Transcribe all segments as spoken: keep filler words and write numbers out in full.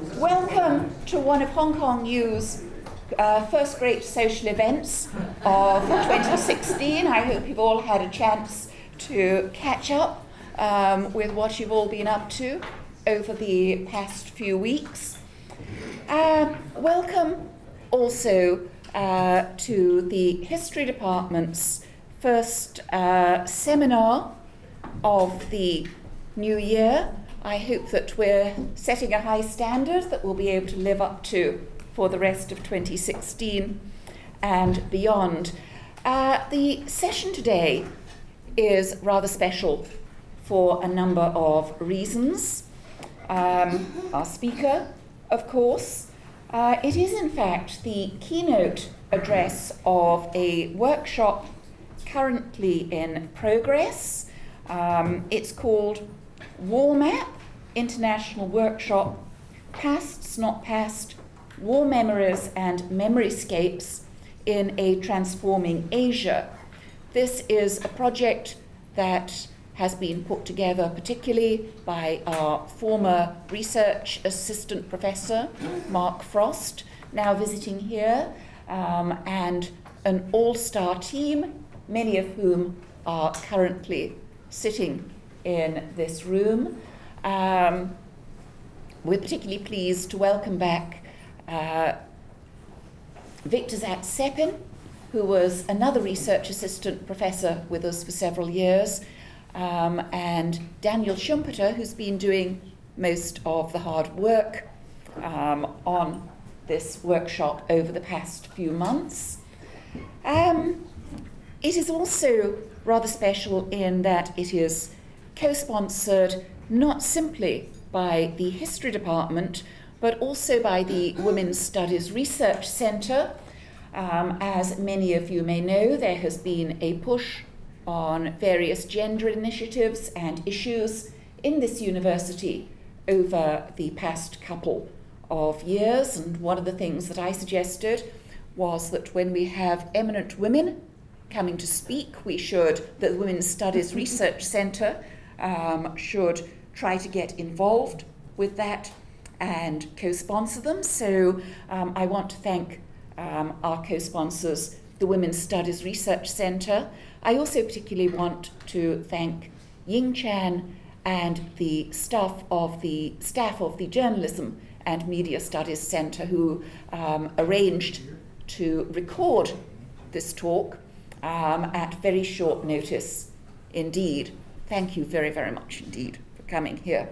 Welcome to one of Hong Kong U's uh, first great social events of twenty sixteen. I hope you've all had a chance to catch up um, with what you've all been up to over the past few weeks. Uh, welcome also uh, to the History Department's first uh, seminar of the new year. I hope that we're setting a high standard that we'll be able to live up to for the rest of twenty sixteen and beyond. Uh, the session today is rather special for a number of reasons. Um, our speaker, of course, uh, it is in fact the keynote address of a workshop currently in progress. Um, it's called WARMAP, International Workshop, Pasts Not Past, War Memories and Memoryscapes in a Transforming Asia. This is a project that has been put together particularly by our former research assistant professor, Mark Frost, now visiting here, um, and an all-star team, many of whom are currently sitting in this room. Um, we're particularly pleased to welcome back uh, Victor Zatsepin, who was another research assistant professor with us for several years, um, and Daniel Schumpeter, who's been doing most of the hard work um, on this workshop over the past few months. Um, it is also rather special in that it is co-sponsored not simply by the History Department, but also by the Women's Studies Research Centre. Um, as many of you may know, there has been a push on various gender initiatives and issues in this university over the past couple of years, and one of the things that I suggested was that when we have eminent women coming to speak, we should, the Women's Studies Research Centre um, should try to get involved with that and co-sponsor them. So um, I want to thank um, our co-sponsors, the Women's Studies Research Centre. I also particularly want to thank Ying Chan and the staff of the staff of the Journalism and Media Studies Centre, who um, arranged to record this talk Um, at very short notice indeed. Thank you very, very much indeed for coming here.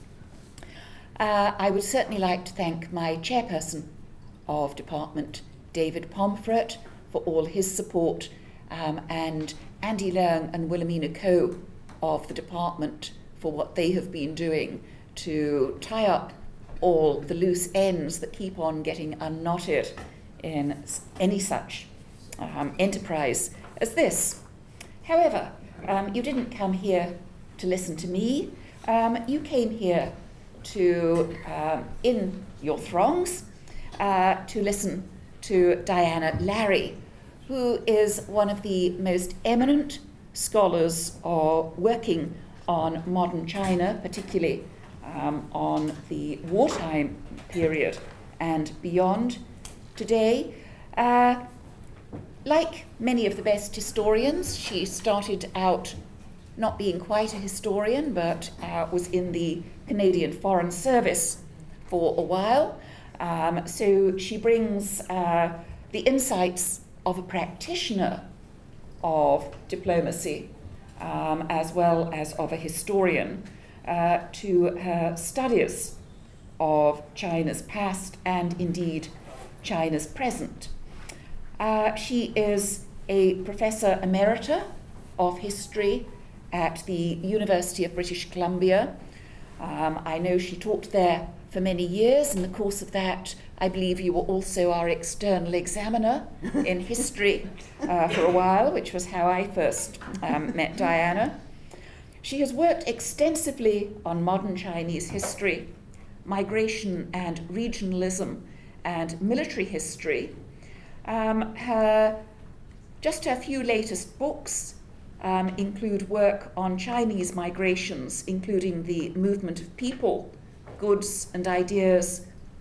Uh, I would certainly like to thank my chairperson of department, David Pomfret, for all his support, um, and Andy Leung and Wilhelmina Coe of the department for what they have been doing to tie up all the loose ends that keep on getting unknotted in any such um, enterprise as this. However, um, you didn't come here to listen to me. Um, you came here to, um, in your throngs, uh, to listen to Diana Lary, who is one of the most eminent scholars uh, working on modern China, particularly um, on the wartime period and beyond today. Uh, Like many of the best historians, she started out not being quite a historian, but uh, was in the Canadian Foreign Service for a while. Um, so she brings uh, the insights of a practitioner of diplomacy, um, as well as of a historian, uh, to her studies of China's past and indeed China's present. Uh, she is a Professor Emerita of History at the University of British Columbia. Um, I know she taught there for many years. In the course of that, I believe you were also our external examiner in history uh, for a while, which was how I first um, met Diana. She has worked extensively on modern Chinese history, migration and regionalism, and military history. Um, her, just her few latest books um, include work on Chinese migrations, including the movement of people, goods and ideas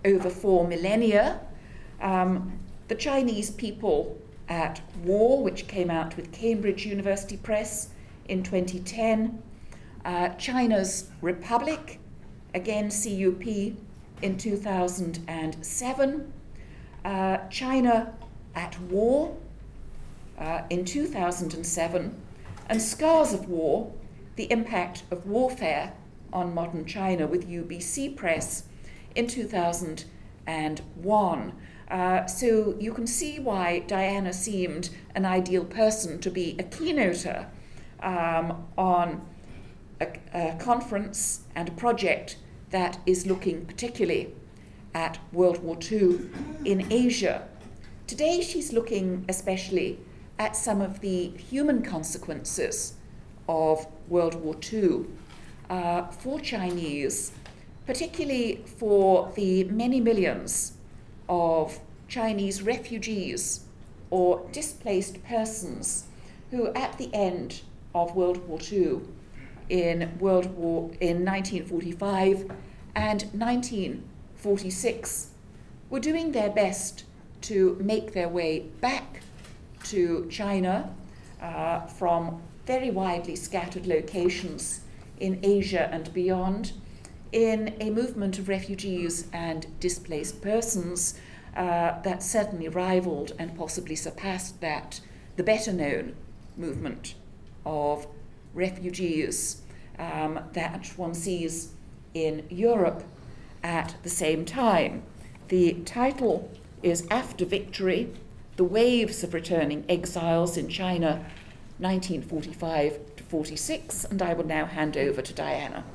over four millennia. Um, the Chinese people at War, which came out with Cambridge University Press in twenty ten. Uh, China's Republic, again C U P, in two thousand seven. Uh, China at War uh, in two thousand seven. And Scars of War, the Impact of Warfare on Modern China, with U B C Press in two thousand one. Uh, so you can see why Diana seemed an ideal person to be a keynoter um, on a, a conference and a project that is looking particularly at World War Two in Asia. Today she's looking especially at some of the human consequences of World War Two uh, for Chinese, particularly for the many millions of Chinese refugees or displaced persons who at the end of World War Two in World War in nineteen forty-five and nineteen forty-six were doing their best to make their way back to China uh, from very widely scattered locations in Asia and beyond, in a movement of refugees and displaced persons uh, that certainly rivaled and possibly surpassed that, the better-known movement of refugees um, that one sees in Europe at the same time. The title is After Victory, The Waves of Returning Exiles in China, nineteen forty-five to forty-six, and I will now hand over to Diana.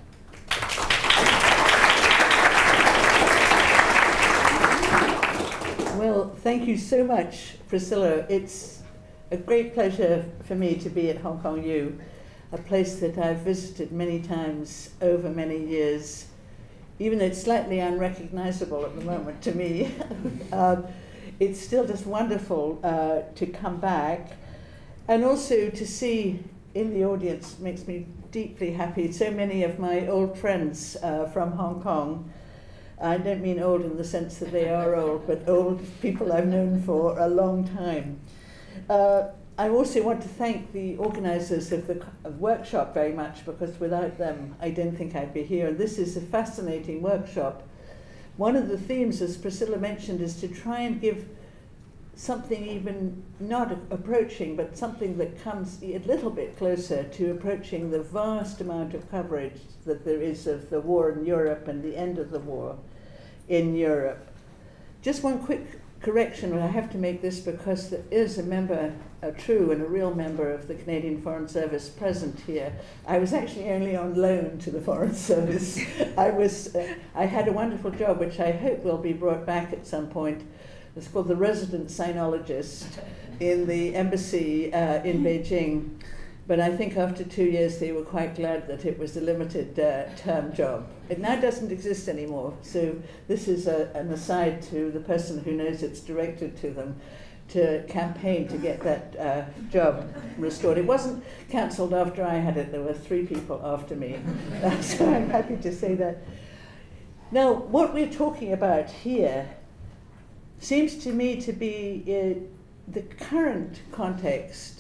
Well, thank you so much, Priscilla. It's a great pleasure for me to be at Hong Kong U, a place that I've visited many times over many years, even though it's slightly unrecognizable at the moment to me. um, it's still just wonderful uh, to come back, and also to see in the audience makes me deeply happy. So many of my old friends uh, from Hong Kong. I don't mean old in the sense that they are old, but old people I've known for a long time. Uh, I also want to thank the organisers of the of workshop very much, because without them I don't think I'd be here. And this is a fascinating workshop. One of the themes, as Priscilla mentioned, is to try and give something even not approaching, but something that comes a little bit closer to approaching the vast amount of coverage that there is of the war in Europe and the end of the war in Europe. Just one quick correction, and I have to make this because there is a member, a true and a real member of the Canadian Foreign Service present here. I was actually only on loan to the Foreign Service. I was, uh, I had a wonderful job, which I hope will be brought back at some point. It's called the resident sinologist in the embassy uh, in Beijing. But I think after two years they were quite glad that it was a limited uh, term job. It now doesn't exist anymore, so this is a, an aside to the person who knows it's directed to them to campaign to get that uh, job restored. It wasn't cancelled after I had it, there were three people after me, so I'm happy to say that. Now, what we're talking about here seems to me to be uh, the current context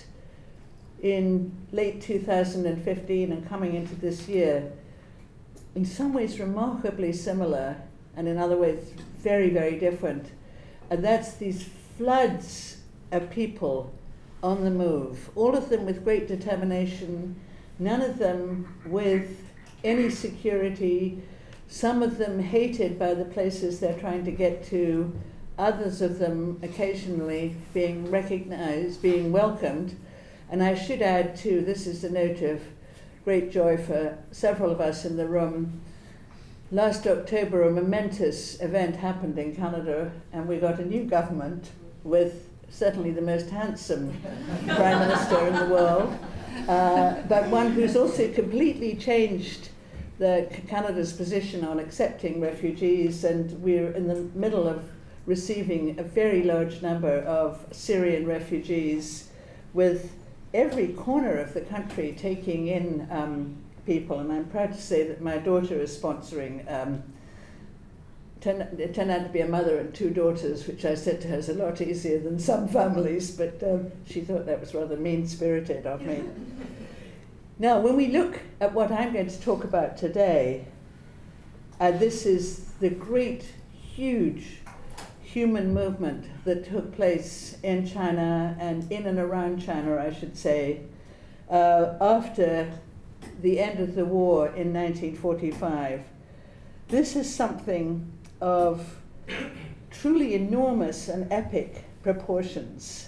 in late two thousand fifteen and coming into this year, in some ways remarkably similar, and in other ways very, very different. And that's these floods of people on the move, all of them with great determination, none of them with any security, some of them hated by the places they're trying to get to, others of them occasionally being recognized, being welcomed. And I should add too, this is a note of great joy for several of us in the room. Last October, a momentous event happened in Canada, and we got a new government with certainly the most handsome Prime Minister in the world, uh, but one who's also completely changed the Canada's position on accepting refugees, and we're in the middle of receiving a very large number of Syrian refugees, with every corner of the country taking in um, people. And I'm proud to say that my daughter is sponsoring um, turned, it turned out to be a mother and two daughters, which I said to her is a lot easier than some families, but um, she thought that was rather mean-spirited of me. Now, when we look at what I'm going to talk about today, uh, this is the great, huge human movement that took place in China and in and around China, I should say, uh, after the end of the war in nineteen forty-five. This is something of truly enormous and epic proportions.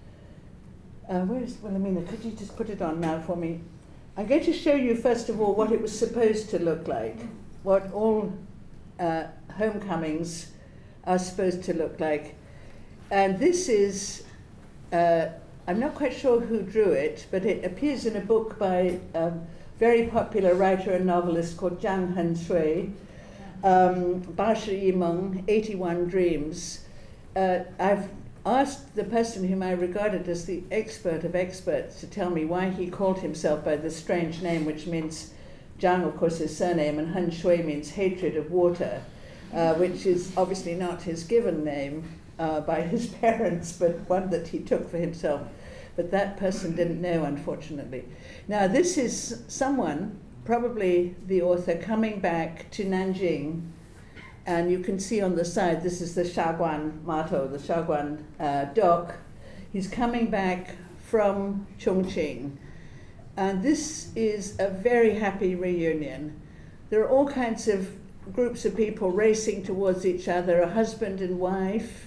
Uh, where's Wilhelmina? Could you just put it on now for me? I'm going to show you, first of all, what it was supposed to look like, what all uh, homecomings are supposed to look like. And this is, uh, I'm not quite sure who drew it, but it appears in a book by a very popular writer and novelist called Zhang Henshui, um, Ba Shi Yimeng, eighty-one Dreams. Uh, I've asked the person whom I regarded as the expert of experts to tell me why he called himself by this strange name, which means, Zhang, of course, his surname, and Henshui means hatred of water, uh, which is obviously not his given name uh, by his parents, but one that he took for himself. But that person didn't know, unfortunately. Now, this is someone, probably the author, coming back to Nanjing. And you can see on the side, this is the Shaguan Mato, the Shaguan uh, dock. He's coming back from Chongqing. And this is a very happy reunion. There are all kinds of groups of people racing towards each other, a husband and wife,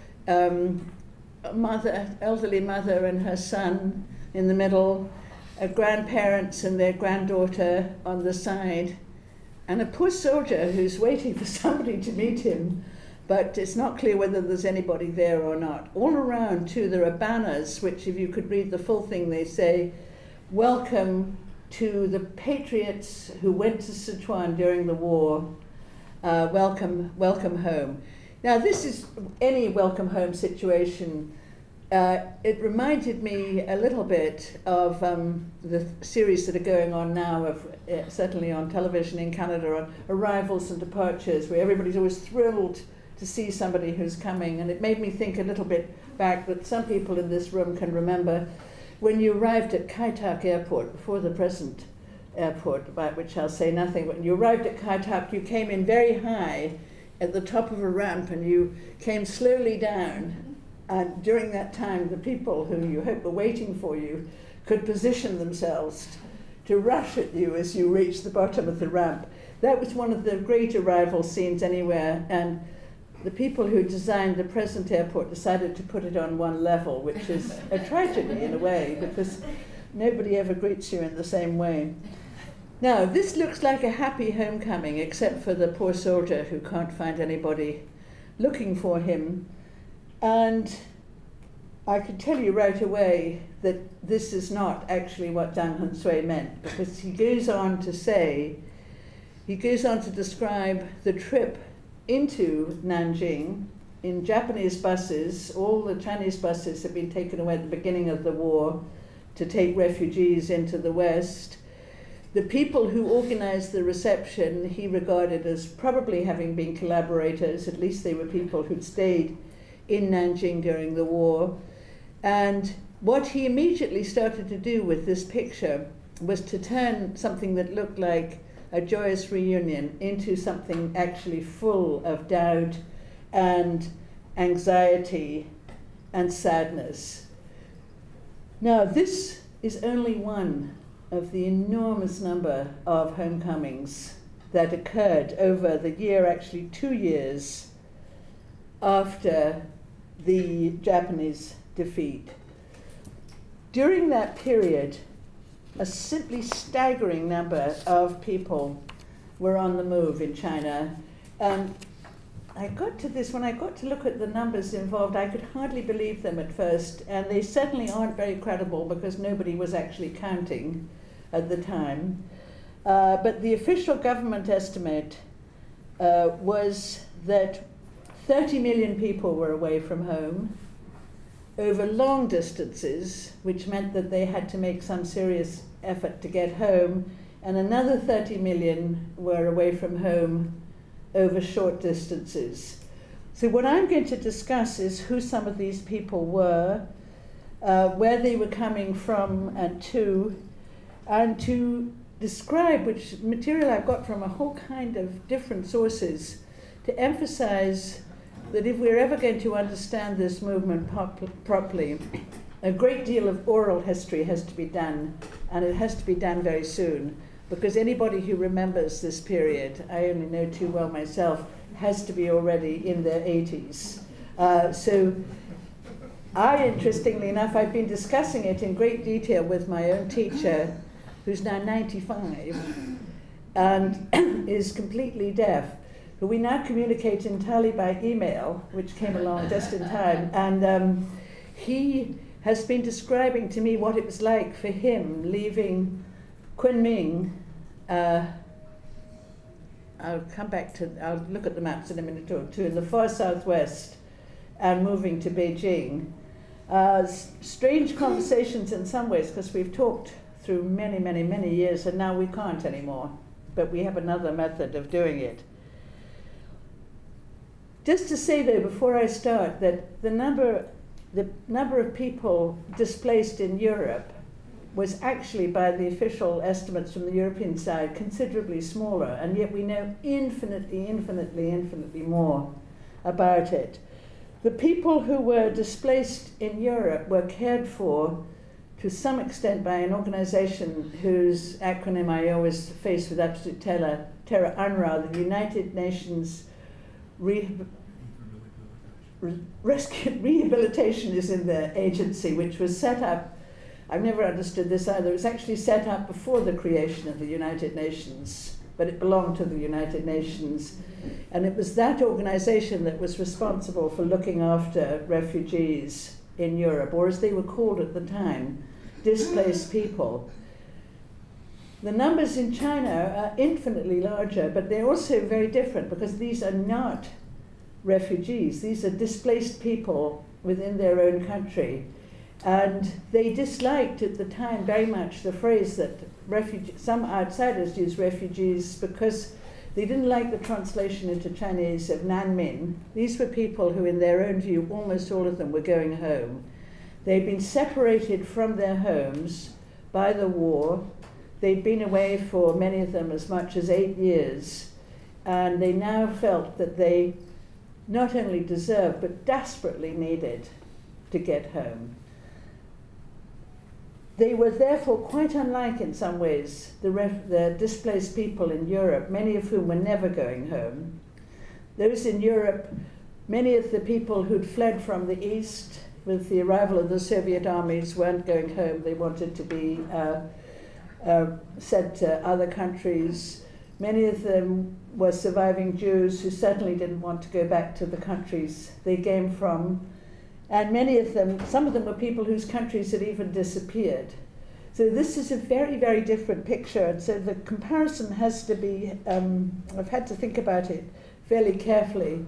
um, a mother, elderly mother and her son in the middle, a grandparents and their granddaughter on the side, and a poor soldier who's waiting for somebody to meet him, but it's not clear whether there's anybody there or not. All around, too, there are banners, which, if you could read the full thing, they say, "Welcome to the patriots who went to Sichuan during the war. Uh, welcome, welcome home." Now, this is any welcome home situation. Uh, it reminded me a little bit of um, the series that are going on now, of uh, certainly on television in Canada, on arrivals and departures, where everybody's always thrilled to see somebody who's coming. And it made me think a little bit back that some people in this room can remember when you arrived at Kai Tak Airport, before the present airport, about which I'll say nothing. When you arrived at Kai Tak, you came in very high at the top of a ramp, and you came slowly down. And during that time, the people who you hope were waiting for you could position themselves to rush at you as you reached the bottom of the ramp. That was one of the great arrival scenes anywhere, and the people who designed the present airport decided to put it on one level, which is a tragedy in a way, because nobody ever greets you in the same way. Now, this looks like a happy homecoming, except for the poor soldier who can't find anybody looking for him. And I could tell you right away that this is not actually what Zhang Henshui meant, because he goes on to say, he goes on to describe the trip into Nanjing in Japanese buses. All the Chinese buses had been taken away at the beginning of the war to take refugees into the West. The people who organized the reception he regarded as probably having been collaborators, at least they were people who'd stayed in Nanjing during the war. And what he immediately started to do with this picture was to turn something that looked like a joyous reunion into something actually full of doubt and anxiety and sadness. Now, this is only one of the enormous number of homecomings that occurred over the year, actually two years, after the Japanese defeat. During that period, a simply staggering number of people were on the move in China. And I got to this, when I got to look at the numbers involved, I could hardly believe them at first, and they certainly aren't very credible because nobody was actually counting at the time. Uh, but the official government estimate uh, was that thirty million people were away from home over long distances, which meant that they had to make some serious effort to get home, and another thirty million were away from home over short distances. So what I'm going to discuss is who some of these people were, uh, where they were coming from and to, and to describe, which material I've got from a whole kind of different sources, to emphasize that if we're ever going to understand this movement pop- properly, a great deal of oral history has to be done, and it has to be done very soon, because anybody who remembers this period, I only know too well myself, has to be already in their eighties. Uh, so I, interestingly enough, I've been discussing it in great detail with my own teacher, who's now ninety-five, and is completely deaf. But we now communicate entirely by email, which came along just in time, and um, he has been describing to me what it was like for him leaving Kunming. Uh, I'll come back to, I'll look at the maps in a minute or two, in the far southwest, and moving to Beijing. Uh, s- strange conversations in some ways, because we've talked through many, many, many years, and now we can't anymore, but we have another method of doing it. Just to say, though, before I start, that the number, the number of people displaced in Europe was actually, by the official estimates from the European side, considerably smaller, and yet we know infinitely, infinitely, infinitely more about it. The people who were displaced in Europe were cared for to some extent by an organization whose acronym I always face with absolute terror, terror UNRWA, the United Nations Re- Re- Rescue Rehabilitation is in the agency, which was set up, I've never understood this either, it was actually set up before the creation of the United Nations, but it belonged to the United Nations. And it was that organization that was responsible for looking after refugees in Europe, or as they were called at the time, displaced people. The numbers in China are infinitely larger, but they're also very different, because these are not refugees. These are displaced people within their own country. And they disliked at the time very much the phrase that refuge- some outsiders use refugees, because they didn't like the translation into Chinese of Nanmin. These were people who, in their own view, almost all of them were going home. They'd been separated from their homes by the war. They'd been away for, many of them, as much as eight years. And they now felt that they not only deserved, but desperately needed to get home. They were therefore quite unlike, in some ways, the, ref- the displaced people in Europe, many of whom were never going home. Those in Europe, many of the people who'd fled from the East with the arrival of the Soviet armies weren't going home. They wanted to be uh, uh, sent to other countries. Many of them were surviving Jews who certainly didn't want to go back to the countries they came from. And many of them, some of them were people whose countries had even disappeared. So this is a very, very different picture. And so the comparison has to be, um, I've had to think about it fairly carefully.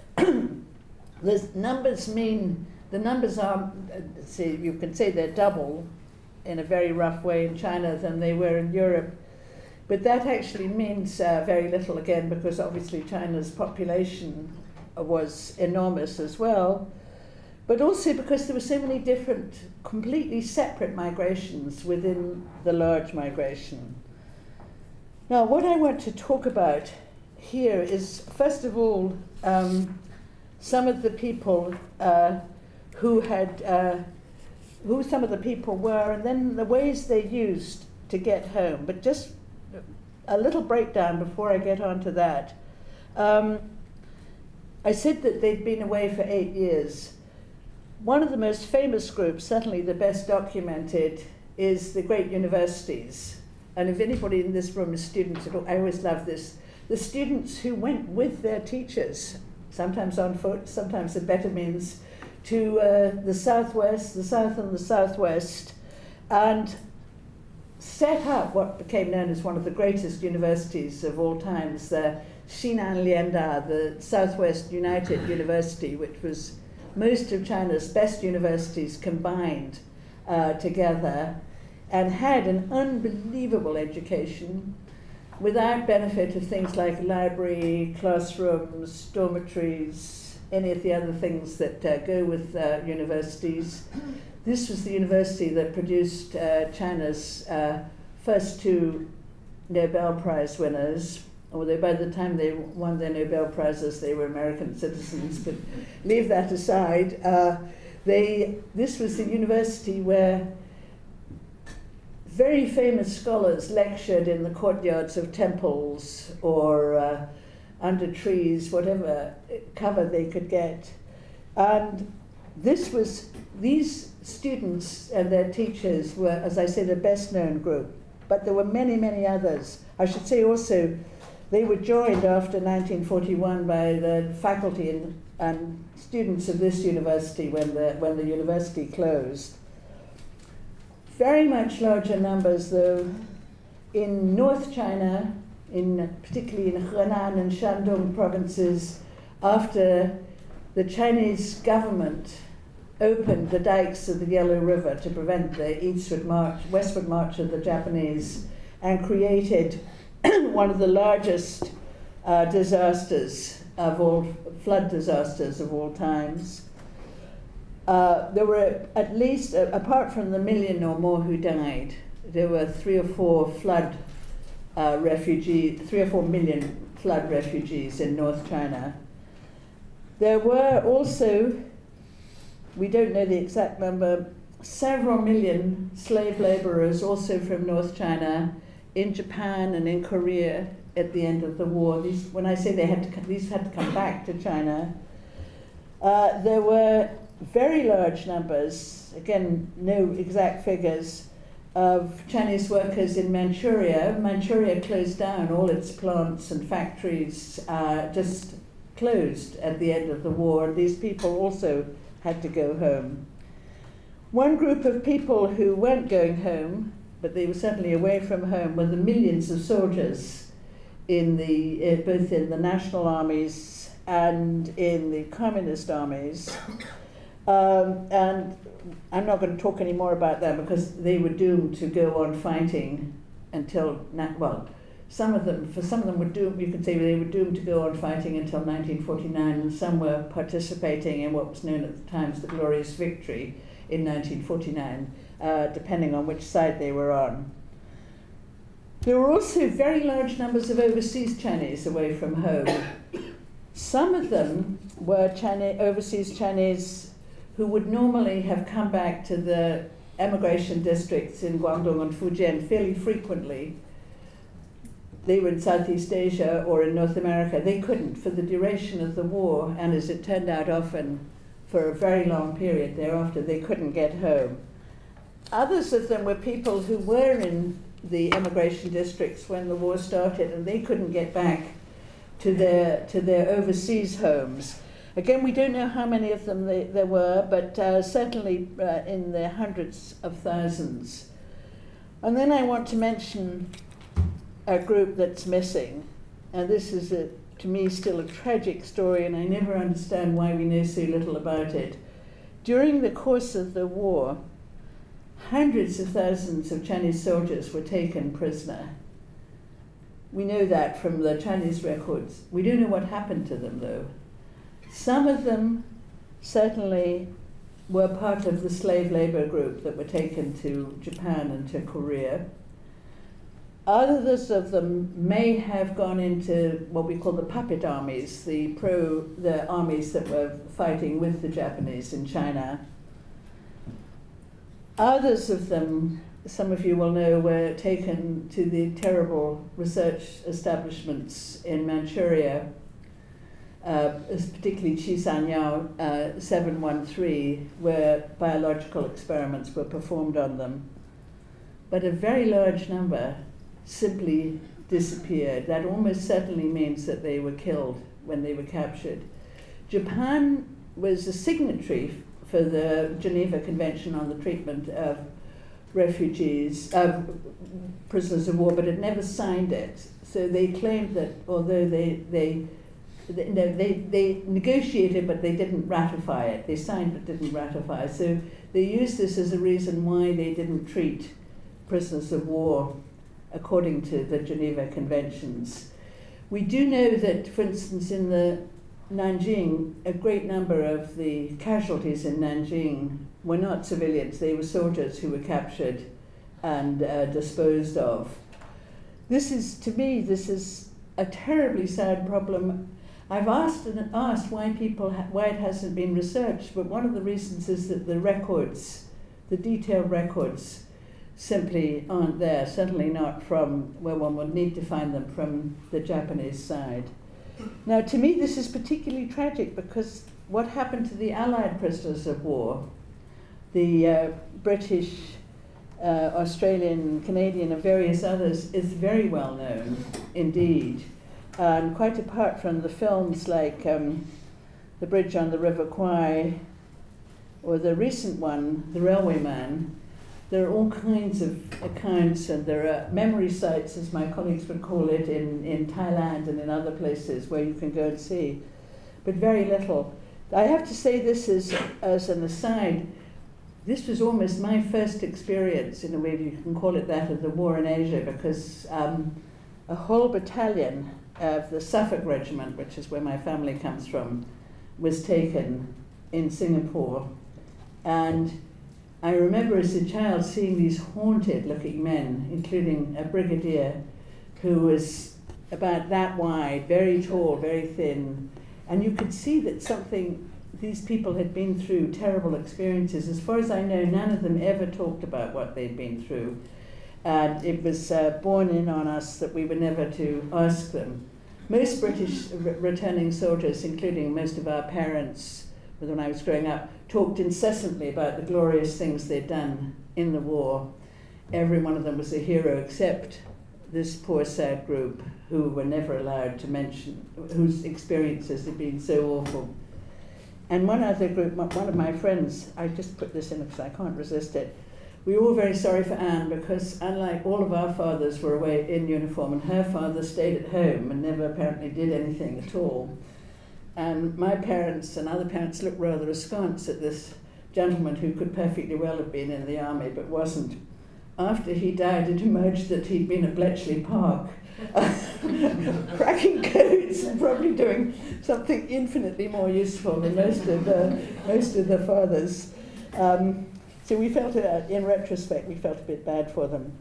The numbers mean, the numbers are, see, you can say they're double in a very rough way in China than they were in Europe. But that actually means uh, very little again, because obviously China's population was enormous as well. But also because there were so many different, completely separate migrations within the large migration. Now, what I want to talk about here is, first of all, um, some of the people uh, who had, uh, who some of the people were, and then the ways they used to get home. But just a little breakdown before I get on to that. Um, I said that they'd been away for eight years. One of the most famous groups, certainly the best documented, is the great universities. And if anybody in this room is students, I always love this, the students who went with their teachers, sometimes on foot, sometimes at better means, to uh, the southwest, the south and the southwest, and set up what became known as one of the greatest universities of all times, the Xinan Lianda, the Southwest United University, which was most of China's best universities combined uh, together, and had an unbelievable education. without benefit of things like library, classrooms, dormitories, any of the other things that uh, go with uh, universities. This was the university that produced uh, China's uh, first two Nobel Prize winners, although by the time they won their Nobel Prizes, they were American citizens, but leave that aside. Uh, they, this was the university where very famous scholars lectured in the courtyards of temples or uh, under trees, whatever cover they could get. And this was, these students and their teachers were, as I say, the best known group. But there were many, many others. I should say also, they were joined after nineteen forty-one by the faculty and, and students of this university when the, when the university closed. Very much larger numbers, though, in North China, in, particularly in Henan and Shandong provinces, after the Chinese government opened the dikes of the Yellow River to prevent the eastward march, westward march of the Japanese, and created one of the largest uh, disasters of all, flood disasters of all times. Uh, there were at least, uh, apart from the million or more who died, there were three or four flood uh, refugees, three or four million flood refugees in North China. There were also, we don't know the exact number, several million slave laborers also from North China in Japan and in Korea at the end of the war. These, when I say they had to, these had to come back to China. Uh, there were very large numbers, again, no exact figures, of Chinese workers in Manchuria. Manchuria closed down, all its plants and factories uh, just closed at the end of the war. These people also had to go home. One group of people who weren't going home, but they were certainly away from home, were the millions of soldiers in the, uh, both in the national armies and in the communist armies. Um, and I'm not going to talk any more about them because they were doomed to go on fighting until, well, some of them, for some of them were doomed, you could say they were doomed to go on fighting until nineteen forty-nine, and some were participating in what was known at the time as the Glorious Victory in nineteen forty-nine, uh, depending on which side they were on. There were also very large numbers of overseas Chinese away from home. Some of them were China, overseas Chinese who would normally have come back to the emigration districts in Guangdong and Fujian fairly frequently. They were in Southeast Asia or in North America. They couldn't for the duration of the war, and as it turned out often for a very long period thereafter, they couldn't get home. Others of them were people who were in the emigration districts when the war started, and they couldn't get back to their, to their overseas homes. Again, we don't know how many of them they, there were, but uh, certainly uh, in the hundreds of thousands. And then I want to mention a group that's missing, and this is, a, to me, still a tragic story, and I never understand why we know so little about it. During the course of the war, hundreds of thousands of Chinese soldiers were taken prisoner. We know that from the Chinese records. We don't know what happened to them, though. Some of them certainly were part of the slave labor group that were taken to Japan and to Korea. Others of them may have gone into what we call the puppet armies, the pro, the armies that were fighting with the Japanese in China. Others of them, some of you will know, were taken to the terrible research establishments in Manchuria, uh, particularly Qisanyao uh, seven one three, where biological experiments were performed on them. But a very large number simply disappeared. That almost certainly means that they were killed when they were captured. Japan was a signatory for the Geneva Convention on the Treatment of Refugees, uh, prisoners of war, but it never signed it. So they claimed that although they, they, they, no, they, they negotiated, but they didn't ratify it. They signed but didn't ratify. So they used this as a reason why they didn't treat prisoners of war according to the Geneva Conventions. We do know that, for instance, in the Nanjing, a great number of the casualties in Nanjing were not civilians, they were soldiers who were captured and uh, disposed of. This is, to me, this is a terribly sad problem. I've asked and asked why people, ha why it hasn't been researched, but one of the reasons is that the records, the detailed records, simply aren't there, certainly not from where one would need to find them from the Japanese side. Now, to me, this is particularly tragic because what happened to the Allied prisoners of war, the uh, British, uh, Australian, Canadian, and various others, is very well known indeed. And quite apart from the films like um, The Bridge on the River Kwai, or the recent one, The Railway Man, there are all kinds of accounts, and there are memory sites, as my colleagues would call it, in, in Thailand and in other places where you can go and see, but very little. I have to say this as, as an aside, this was almost my first experience, in a way you can call it that, of the war in Asia, because um, a whole battalion of the Suffolk Regiment, which is where my family comes from, was taken in Singapore. And I remember as a child seeing these haunted-looking men, including a brigadier who was about that wide, very tall, very thin, and you could see that something, these people had been through terrible experiences. As far as I know, none of them ever talked about what they'd been through. And it was uh, borne in on us that we were never to ask them. Most British re returning soldiers, including most of our parents, when I was growing up, talked incessantly about the glorious things they'd done in the war. Every one of them was a hero except this poor sad group who were never allowed to mention, whose experiences had been so awful. And one other group, one of my friends, I just put this in because I can't resist it, we were all very sorry for Anne because unlike all of our fathers were away in uniform, and her father stayed at home and never apparently did anything at all. And my parents and other parents looked rather askance at this gentleman who could perfectly well have been in the army but wasn't. After he died, it emerged that he'd been at Bletchley Park, cracking codes and probably doing something infinitely more useful than most of the, most of the fathers. Um, so we felt, uh, in retrospect, we felt a bit bad for them.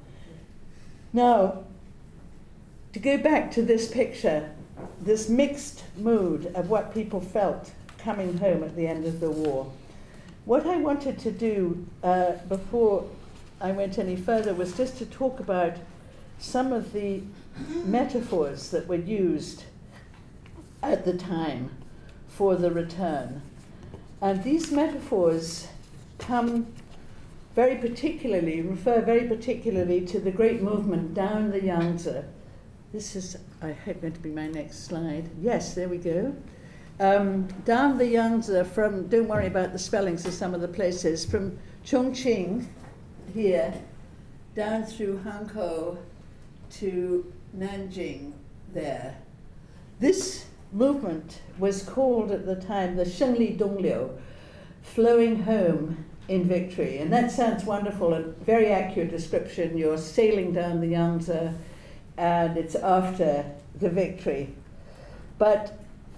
Now, to go back to this picture, this mixed mood of what people felt coming home at the end of the war. What I wanted to do uh, before I went any further was just to talk about some of the metaphors that were used at the time for the return. And these metaphors come very particularly, refer very particularly to the great movement down the Yangtze. This is, I hope, going to be my next slide. Yes, there we go. Um, down the Yangtze from, don't worry about the spellings of some of the places, from Chongqing here, down through Hankou to Nanjing there. This movement was called at the time the Shengli Dongliu, flowing home in victory. And that sounds wonderful, a very accurate description. You're sailing down the Yangtze, and it's after the victory. But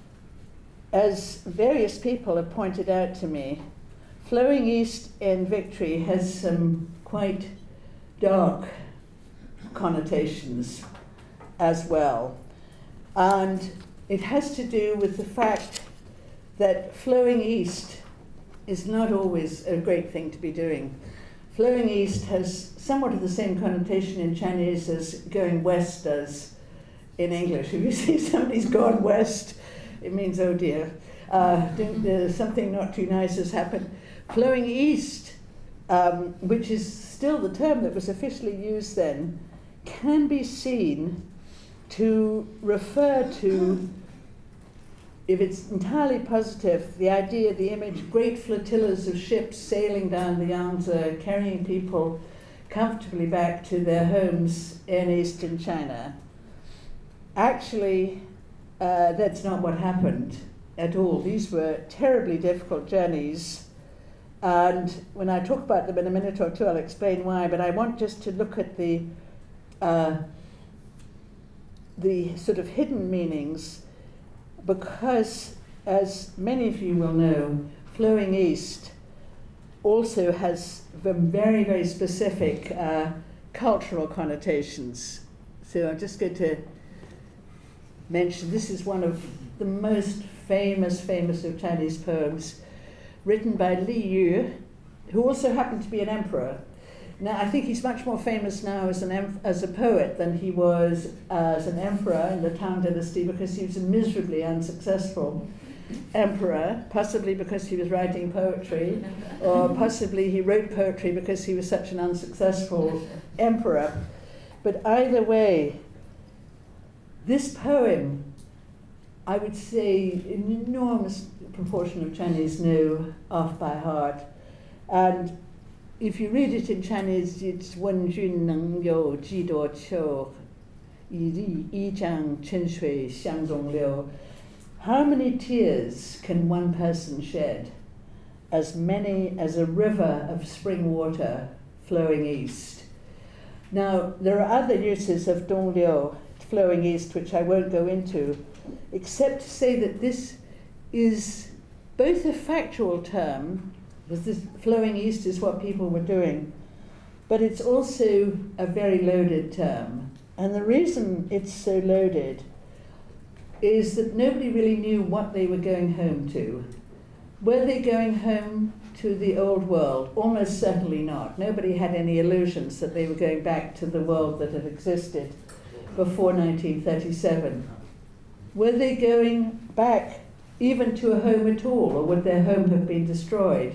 as various people have pointed out to me, flowing east in victory has some quite dark connotations as well. And it has to do with the fact that flowing east is not always a great thing to be doing. Flowing east has somewhat of the same connotation in Chinese as going west does in English. If you see somebody's gone west, it means, oh dear, uh, uh, something not too nice has happened. Flowing east, um, which is still the term that was officially used then, can be seen to refer to, if it's entirely positive, the idea, the image, great flotillas of ships sailing down the Yangtze, carrying people comfortably back to their homes in eastern China. Actually, uh, that's not what happened at all. These were terribly difficult journeys. And when I talk about them in a minute or two, I'll explain why, but I want just to look at the uh, the sort of hidden meanings, because, as many of you will know, flowing east also has very, very specific uh, cultural connotations. So I'm just going to mention, this is one of the most famous, famous of Chinese poems, written by Li Yu, who also happened to be an emperor. Now, I think he's much more famous now as, an em as a poet than he was as an emperor in the Tang Dynasty, because he was a miserably unsuccessful emperor, possibly because he was writing poetry, or possibly he wrote poetry because he was such an unsuccessful emperor. But either way, this poem, I would say an enormous proportion of Chinese know off by heart. And if you read it in Chinese, it's wen jun neng you ji duo qiu, yi ri yi jiang chen shui xiang dong liu. How many tears can one person shed? As many as a river of spring water flowing east. Now, there are other uses of dong liu, flowing east, which I won't go into, except to say that this is both a factual term, because this flowing east is what people were doing, but it's also a very loaded term. And the reason it's so loaded is that nobody really knew what they were going home to. Were they going home to the old world? Almost certainly not. Nobody had any illusions that they were going back to the world that had existed before nineteen thirty-seven. Were they going back even to a home at all, or would their home have been destroyed?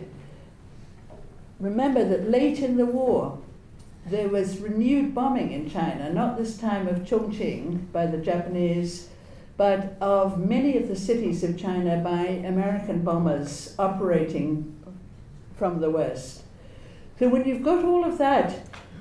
Remember that late in the war, there was renewed bombing in China, not this time of Chongqing by the Japanese, but of many of the cities of China by American bombers operating from the West. So when you've got all of that,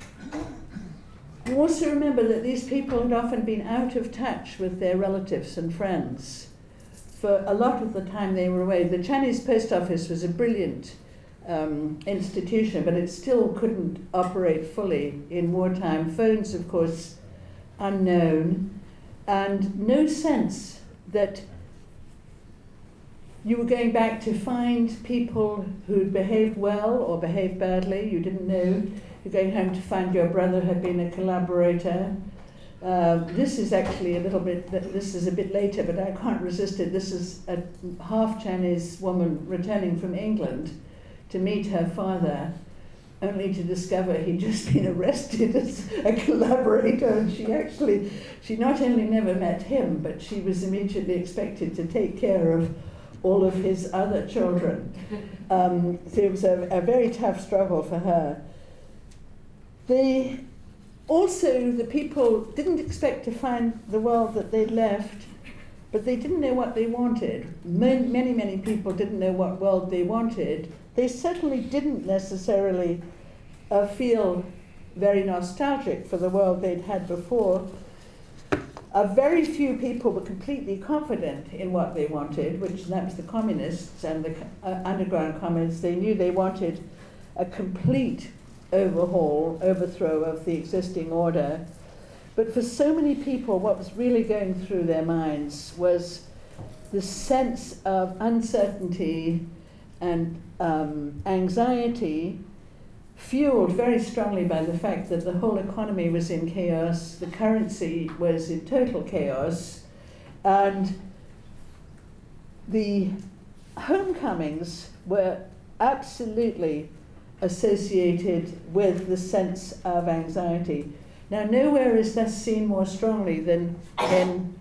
you also remember that these people had often been out of touch with their relatives and friends for a lot of the time they were away. The Chinese post office was a brilliant um, institution, but it still couldn't operate fully in wartime. Phones, of course, unknown, and no sense that you were going back to find people who'd behaved well or behaved badly. You didn't know. You're going home to find your brother had been a collaborator. Uh, this is actually a little bit, this is a bit later, but I can't resist it. This is a half Chinese woman returning from England to meet her father, only to discover he'd just been arrested as a collaborator. And she actually, she not only never met him, but she was immediately expected to take care of all of his other children. Um, so it was a, a very tough struggle for her. They also, the people didn't expect to find the world that they'd left, but they didn't know what they wanted. Many, many, many people didn't know what world they wanted. They certainly didn't necessarily uh, feel very nostalgic for the world they'd had before. Uh, very few people were completely confident in what they wanted, which that was the communists and the uh, underground communists. They knew they wanted a complete overhaul, overthrow of the existing order. But for so many people, what was really going through their minds was the sense of uncertainty and um, anxiety, fueled very strongly by the fact that the whole economy was in chaos, the currency was in total chaos, and the homecomings were absolutely associated with the sense of anxiety. Now, nowhere is this seen more strongly than in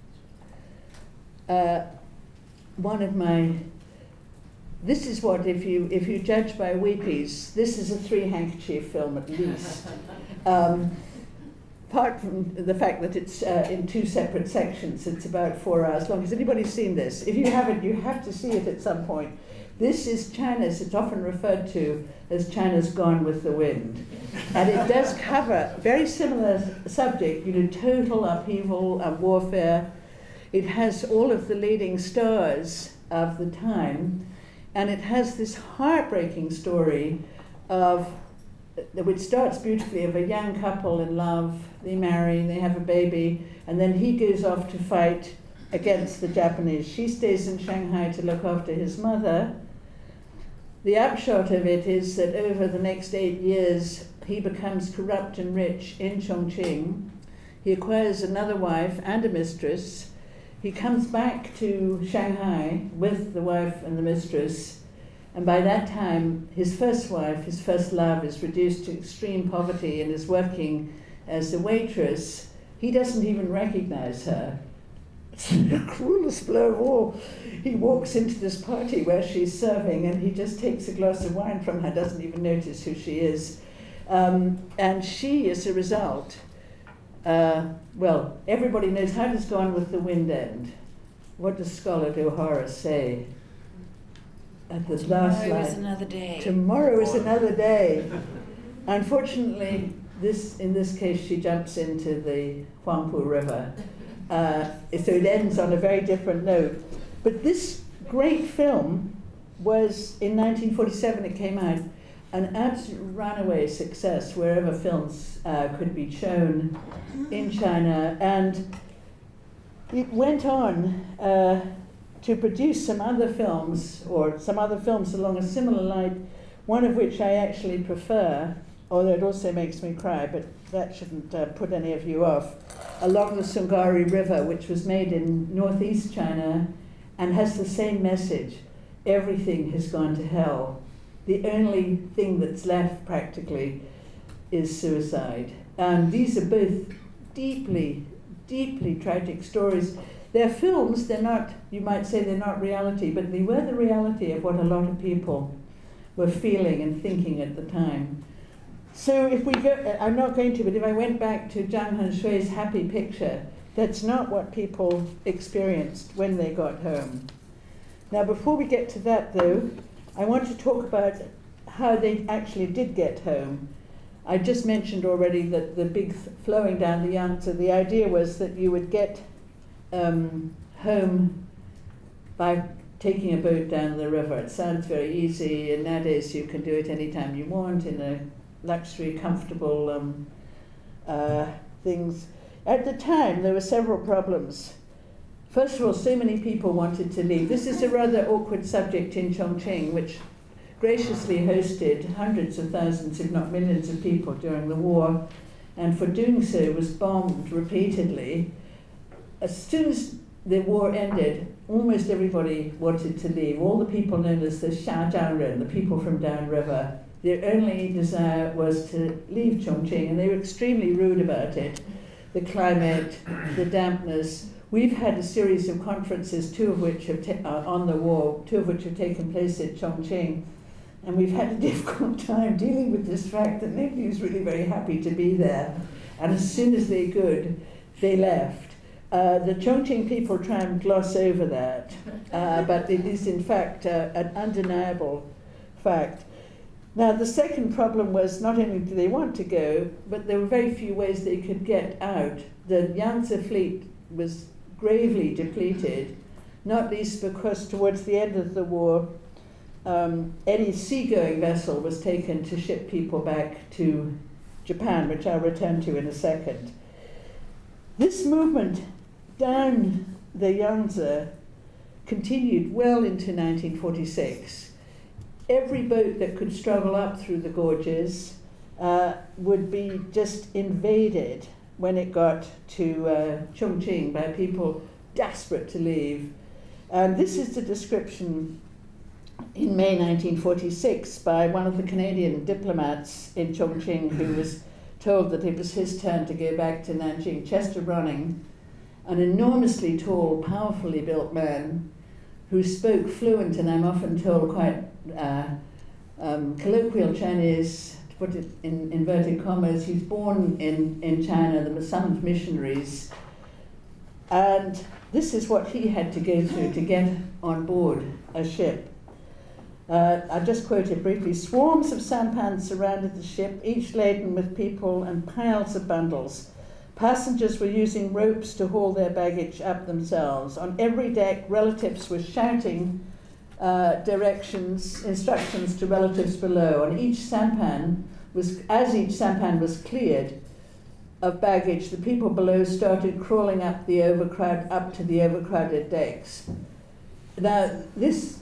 uh, one of my, this is what, if you if you judge by weepies, this is a three handkerchief film at least. Um, apart from the fact that it's uh, in two separate sections, it's about four hours long. Has anybody seen this? If you haven't, you have to see it at some point. This is China's, it's often referred to as China's Gone with the Wind. And it does cover a very similar subject, you know, total upheaval and warfare. It has all of the leading stars of the time, and it has this heartbreaking story of which starts beautifully, of a young couple in love. They marry, they have a baby, and then he goes off to fight against the Japanese. She stays in Shanghai to look after his mother. The upshot of it is that over the next eight years, he becomes corrupt and rich in Chongqing. He acquires another wife and a mistress. He comes back to Shanghai with the wife and the mistress, and by that time, his first wife, his first love, is reduced to extreme poverty and is working as a waitress. He doesn't even recognize her. It's the cruelest blow of all. He walks into this party where she's serving, and he just takes a glass of wine from her, doesn't even notice who she is. Um, and she, as a result, uh, well, everybody knows how does go on with the wind end. What does Scarlett O'Hara say at the Tomorrow last line? Tomorrow is another day. Tomorrow is another day. Unfortunately, this in this case, she jumps into the Huangpu River. Uh, so it ends on a very different note. But this great film was, in nineteen forty-seven it came out, an absolute runaway success wherever films uh, could be shown in China. And it went on uh, to produce some other films, or some other films along a similar line, one of which I actually prefer, although it also makes me cry, but that shouldn't uh, put any of you off. Along the Sungari River, which was made in northeast China and has the same message. Everything has gone to hell. The only thing that's left, practically, is suicide. And these are both deeply, deeply tragic stories. They're films, they're not, you might say they're not reality, but they were the reality of what a lot of people were feeling and thinking at the time. So if we go, I'm not going to, but if I went back to Zhang Henshui's happy picture, that's not what people experienced when they got home. Now, before we get to that, though, I want to talk about how they actually did get home. I just mentioned already that the big th- flowing down the Yangtze, the idea was that you would get um, home by taking a boat down the river. It sounds very easy, and nowadays you can do it anytime you want in a luxury, comfortable um, uh, things. At the time, there were several problems. First of all, so many people wanted to leave. This is a rather awkward subject in Chongqing, which graciously hosted hundreds of thousands, if not millions of people during the war, and for doing so was bombed repeatedly. As soon as the war ended, almost everybody wanted to leave. All the people known as the Xiajiangren, the people from downriver, their only desire was to leave Chongqing, and they were extremely rude about it. The climate, the dampness. We've had a series of conferences, two of which have ta- uh, on the war, two of which have taken place at Chongqing, and we've had a difficult time dealing with this fact that nobody was really very happy to be there. And as soon as they could, they left. Uh, the Chongqing people try and gloss over that, uh, but it is in fact uh, an undeniable fact. Now, the second problem was not only did they want to go, but there were very few ways they could get out. The Yangtze fleet was gravely depleted, not least because towards the end of the war, um, any seagoing vessel was taken to ship people back to Japan, which I'll return to in a second. This movement down the Yangtze continued well into nineteen forty-six. Every boat that could struggle up through the gorges uh, would be just invaded when it got to uh, Chongqing by people desperate to leave. And this is the description in May nineteen forty-six by one of the Canadian diplomats in Chongqing, who was told that it was his turn to go back to Nanjing. Chester Running, an enormously tall, powerfully built man who spoke fluent, and I'm often told quite uh, um, colloquial Chinese, to put it in inverted commas. He's born in, in China, the son of missionaries. And this is what he had to go through to get on board a ship. Uh, I'll just quote it briefly. Swarms of sampans surrounded the ship, each laden with people and piles of bundles. Passengers were using ropes to haul their baggage up themselves. On every deck, relatives were shouting uh, directions, instructions to relatives below. And each sampan was, as each sampan was cleared of baggage, the people below started crawling up the overcrowd, up to the overcrowded decks. Now, this,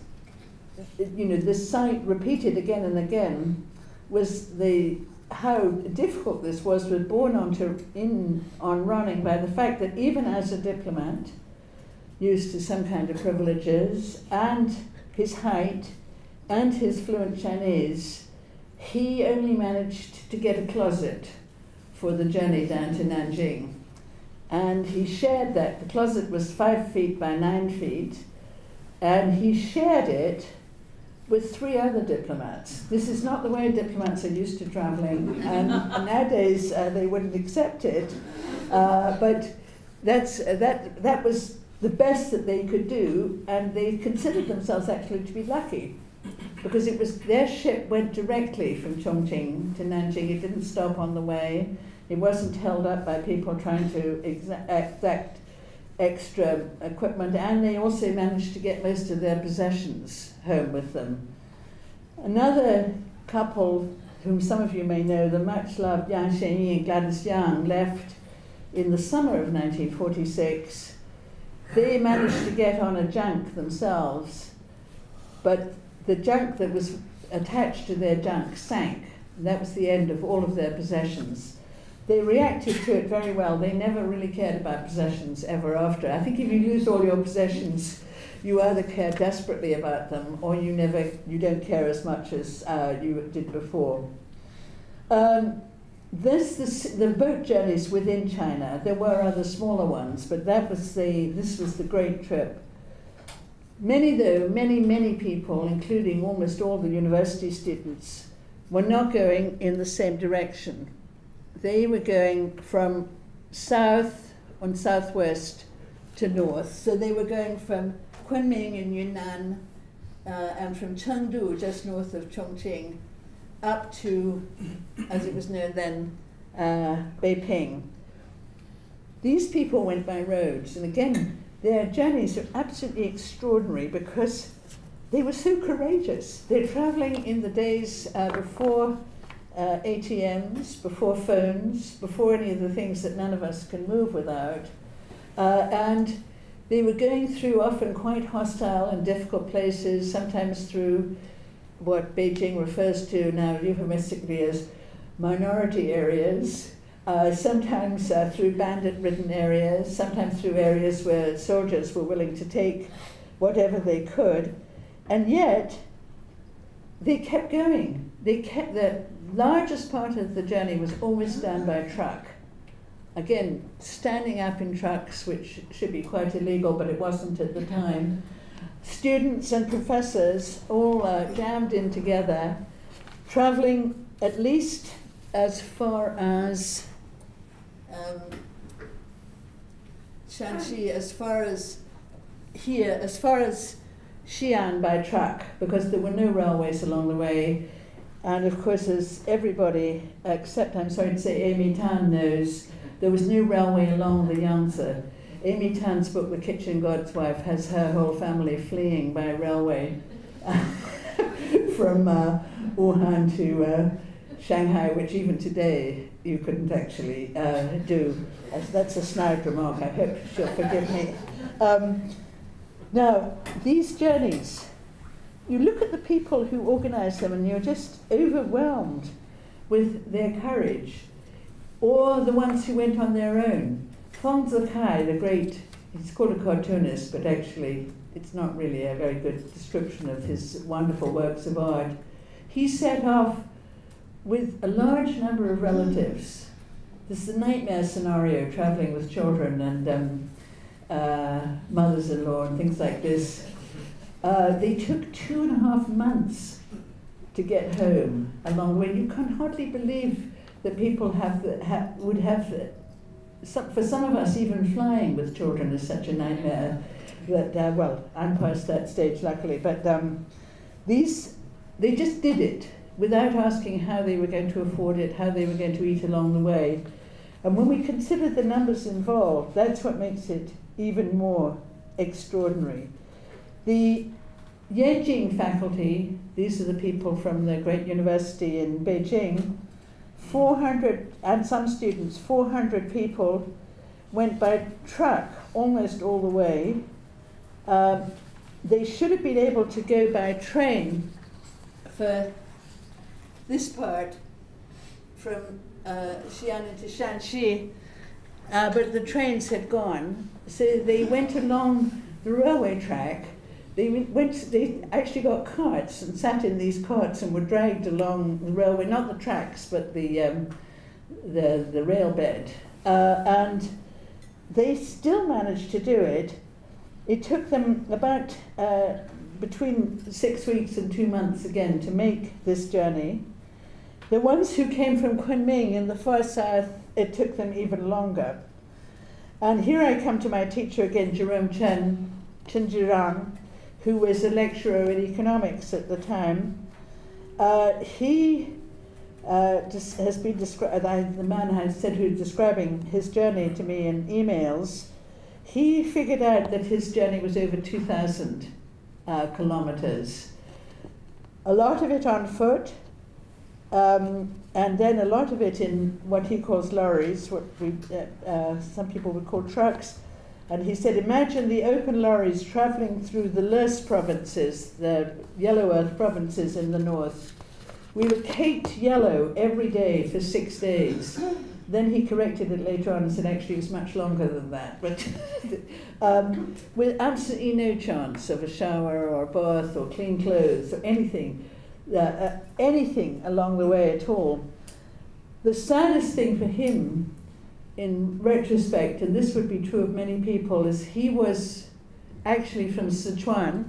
you know, this sight repeated again and again was the how difficult this was was borne onto in on running by the fact that even as a diplomat, used to some kind of privileges, and his height, and his fluent Chinese, he only managed to get a closet for the journey down to Nanjing. And he shared that. The closet was five feet by nine feet, and he shared it with three other diplomats. This is not the way diplomats are used to traveling, and nowadays uh, they wouldn't accept it. Uh, but that's, uh, that, that was the best that they could do, and they considered themselves actually to be lucky, because it was their ship went directly from Chongqing to Nanjing. It didn't stop on the way. It wasn't held up by people trying to exa exact extra equipment, and they also managed to get most of their possessions home with them. Another couple, whom some of you may know, the much loved Yang Shenyi and Gladys Yang, left in the summer of nineteen forty-six. They managed to get on a junk themselves, but the junk that was attached to their junk sank. That was the end of all of their possessions. They reacted to it very well. They never really cared about possessions ever after. I think if you lose all your possessions, you either care desperately about them, or you never, you don't care as much as uh, you did before. Um, this, this, the boat journeys within China, there were other smaller ones, but that was the, this was the great trip. Many, though, many, many people, including almost all the university students, were not going in the same direction. They were going from south and southwest to north. So they were going from Kunming in Yunnan uh, and from Chengdu, just north of Chongqing, up to, as it was known then, uh, Beiping. These people went by roads, and again, their journeys are absolutely extraordinary because they were so courageous. They're traveling in the days uh, before Uh, A T Ms, before phones, before any of the things that none of us can move without. Uh, and they were going through often quite hostile and difficult places, sometimes through what Beijing refers to now euphemistically as minority areas, uh, sometimes uh, through bandit-ridden areas, sometimes through areas where soldiers were willing to take whatever they could. And yet, they kept going. They kept the largest part of the journey was always done by truck. Again, standing up in trucks, which should be quite illegal, but it wasn't at the time. Students and professors all uh, jammed in together, traveling at least as far as um, Shanxi, as far as here, as far as Xi'an by truck, because there were no railways along the way. And of course, as everybody, except I'm sorry to say Amy Tan knows, there was no railway along the Yangtze. Amy Tan's book, The Kitchen God's Wife, has her whole family fleeing by railway from uh, Wuhan to uh, Shanghai, which even today you couldn't actually uh, do. That's a snide remark, I hope she'll forgive me. Um, now, these journeys, you look at the people who organize them and you're just overwhelmed with their courage, or the ones who went on their own. Feng Zikai, the great, he's called a cartoonist, but actually it's not really a very good description of his wonderful works of art. He set off with a large number of relatives. This is a nightmare scenario, traveling with children and um, uh, mothers-in-law and things like this. Uh, they took two and a half months to get home along the way. You can hardly believe that people have, the, ha, would have, the, some, for some of us, even flying with children is such a nightmare that, uh, well, I'm past that stage, luckily, but um, these, they just did it without asking how they were going to afford it, how they were going to eat along the way. And when we consider the numbers involved, that's what makes it even more extraordinary. The Yejing faculty, these are the people from the great university in Beijing, four hundred, and some students, four hundred people went by truck almost all the way. Um, they should have been able to go by train for this part from uh, Xi'an into Shanxi, uh, but the trains had gone. So they went along the railway track. They went. They actually got carts and sat in these carts and were dragged along the railway, not the tracks, but the um, the the rail bed. Uh, and they still managed to do it. It took them about uh, between six weeks and two months again to make this journey. The ones who came from Kunming in the far south, it took them even longer. And here I come to my teacher again, Jerome Chen, Chen Jirang, who was a lecturer in economics at the time. Uh, he uh, has been described, the man has said who's describing his journey to me in emails, he figured out that his journey was over two thousand uh, kilometers. A lot of it on foot, um, and then a lot of it in what he calls lorries, what we, uh, uh, some people would call trucks. And he said, imagine the open lorries traveling through the Lurs provinces, the yellow earth provinces in the north. We were caked yellow every day for six days. Then he corrected it later on and said, actually, it was much longer than that. But um, with absolutely no chance of a shower or a bath or clean clothes or anything, uh, uh, anything along the way at all. The saddest thing for him, in retrospect, and this would be true of many people, is he was actually from Sichuan,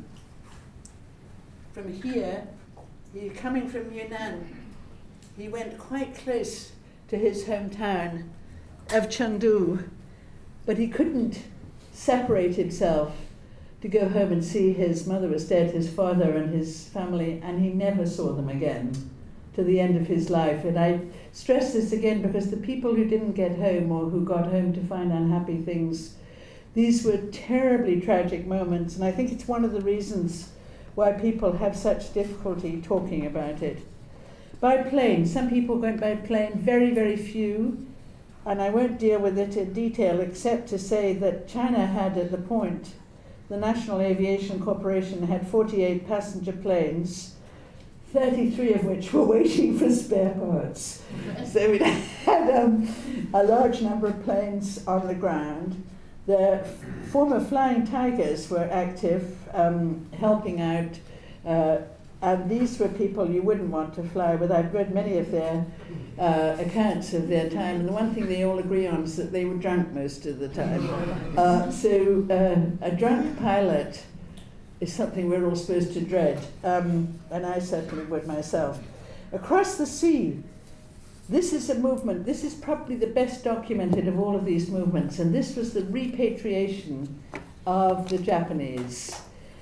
from here, he coming from Yunnan. He went quite close to his hometown of Chengdu, but he couldn't separate himself to go home and see his mother was dead, his father and his family, and he never saw them again to the end of his life. And I stress this again because the people who didn't get home or who got home to find unhappy things, these were terribly tragic moments, and I think it's one of the reasons why people have such difficulty talking about it. By plane, some people went by plane, very, very few, and I won't deal with it in detail except to say that China had at the point, the National Aviation Corporation had forty-eight passenger planes, thirty-three of which were waiting for spare parts. So we had um, a large number of planes on the ground. The former Flying Tigers were active, um, helping out, uh, and these were people you wouldn't want to fly with. I've read many of their uh, accounts of their time, and the one thing they all agree on is that they were drunk most of the time. Uh, so uh, a drunk pilot is something we're all supposed to dread, um, and I certainly would myself. Across the sea, this is a movement, this is probably the best documented of all of these movements, and this was the repatriation of the Japanese.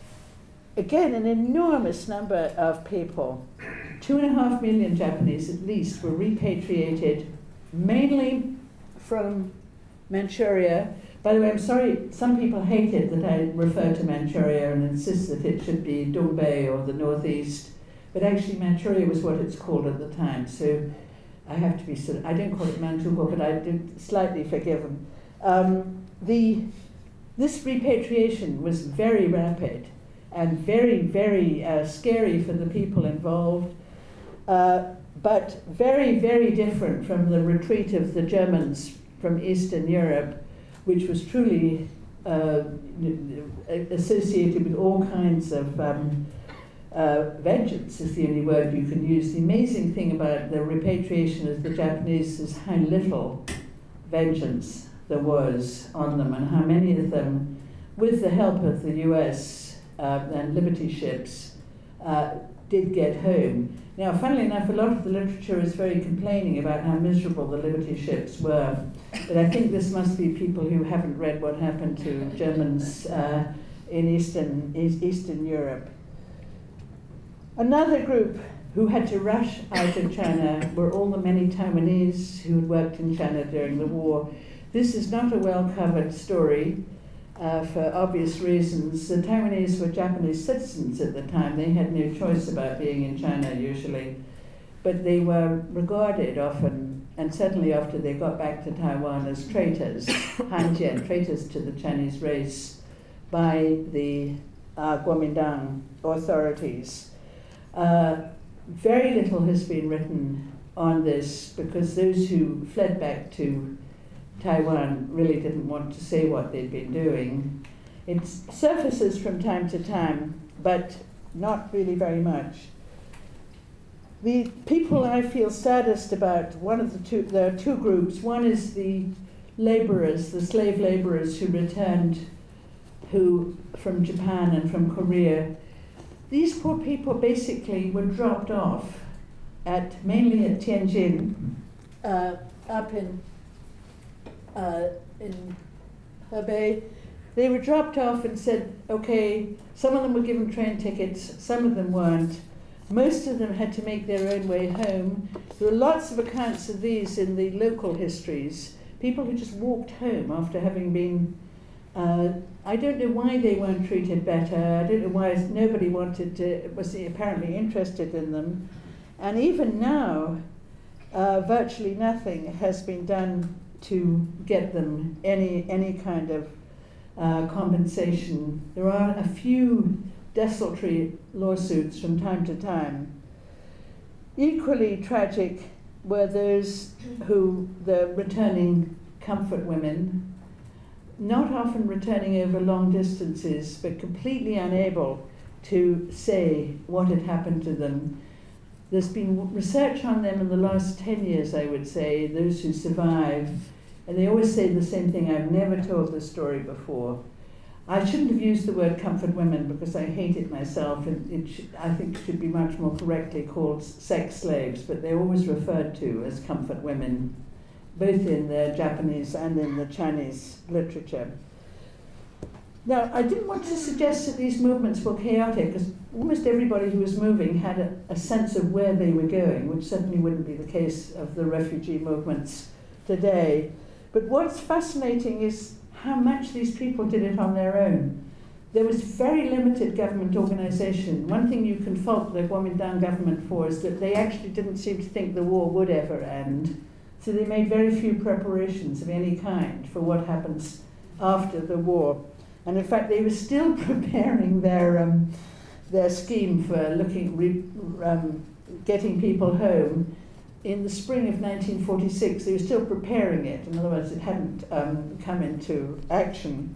Again, an enormous number of people, two and a half million Japanese at least, were repatriated, mainly from Manchuria. By the way, I'm sorry, some people hate it that I refer to Manchuria and insist that it should be Dongbei or the northeast, but actually Manchuria was what it's called at the time, so I have to be sort of, I don't call it Manchukuo, but I did slightly forgive them. Um, the, this repatriation was very rapid and very, very uh, scary for the people involved, uh, but very, very different from the retreat of the Germans from Eastern Europe, which was truly uh, associated with all kinds of um, uh, vengeance, is the only word you can use. The amazing thing about the repatriation of the Japanese is how little vengeance there was on them, and how many of them, with the help of the U S uh, and Liberty ships, uh, did get home. Now, funnily enough, a lot of the literature is very complaining about how miserable the Liberty ships were, but I think this must be people who haven't read what happened to Germans uh, in Eastern, Eastern Europe. Another group who had to rush out of China were all the many Taiwanese who had worked in China during the war. This is not a well-covered story. uh, for obvious reasons. The Taiwanese were Japanese citizens at the time. They had no choice about being in China usually, but they were regarded often, and certainly after they got back to Taiwan, as traitors, Hanjian, traitors to the Chinese race, by the uh, Kuomintang authorities. Uh, very little has been written on this because those who fled back to Taiwan really didn't want to say what they'd been doing. It surfaces from time to time, but not really very much. The people I feel saddest about, one of the two, there are two groups. One is the laborers, the slave laborers who returned who from Japan and from Korea. These poor people basically were dropped off at, mainly at Tianjin, uh, up in, uh, in Hebei. They were dropped off and said, okay, some of them were given train tickets, some of them weren't. Most of them had to make their own way home. There were lots of accounts of these in the local histories. People who just walked home after having been, uh, I don't know why they weren't treated better. I don't know why nobody wanted to, was apparently interested in them. And even now, uh, virtually nothing has been done to get them any, any kind of uh, compensation. There are a few desultory lawsuits from time to time. Equally tragic were those who, the returning comfort women, not often returning over long distances, but completely unable to say what had happened to them. There's been research on them in the last ten years, I would say, those who survive, and they always say the same thing: I've never told this story before. I shouldn't have used the word comfort women because I hate it myself, and it sh I think it should be much more correctly called sex slaves, but they're always referred to as comfort women, both in the Japanese and in the Chinese literature. Now, I didn't want to suggest that these movements were chaotic, because almost everybody who was moving had a, a sense of where they were going, which certainly wouldn't be the case of the refugee movements today. But what's fascinating is how much these people did it on their own. There was very limited government organization. One thing you can fault the Kuomintang government for is that they actually didn't seem to think the war would ever end. So they made very few preparations of any kind for what happens after the war. And in fact, they were still preparing their, um, their scheme for looking, re, um, getting people home. In the spring of nineteen forty-six, they were still preparing it. In other words, it hadn't um, come into action.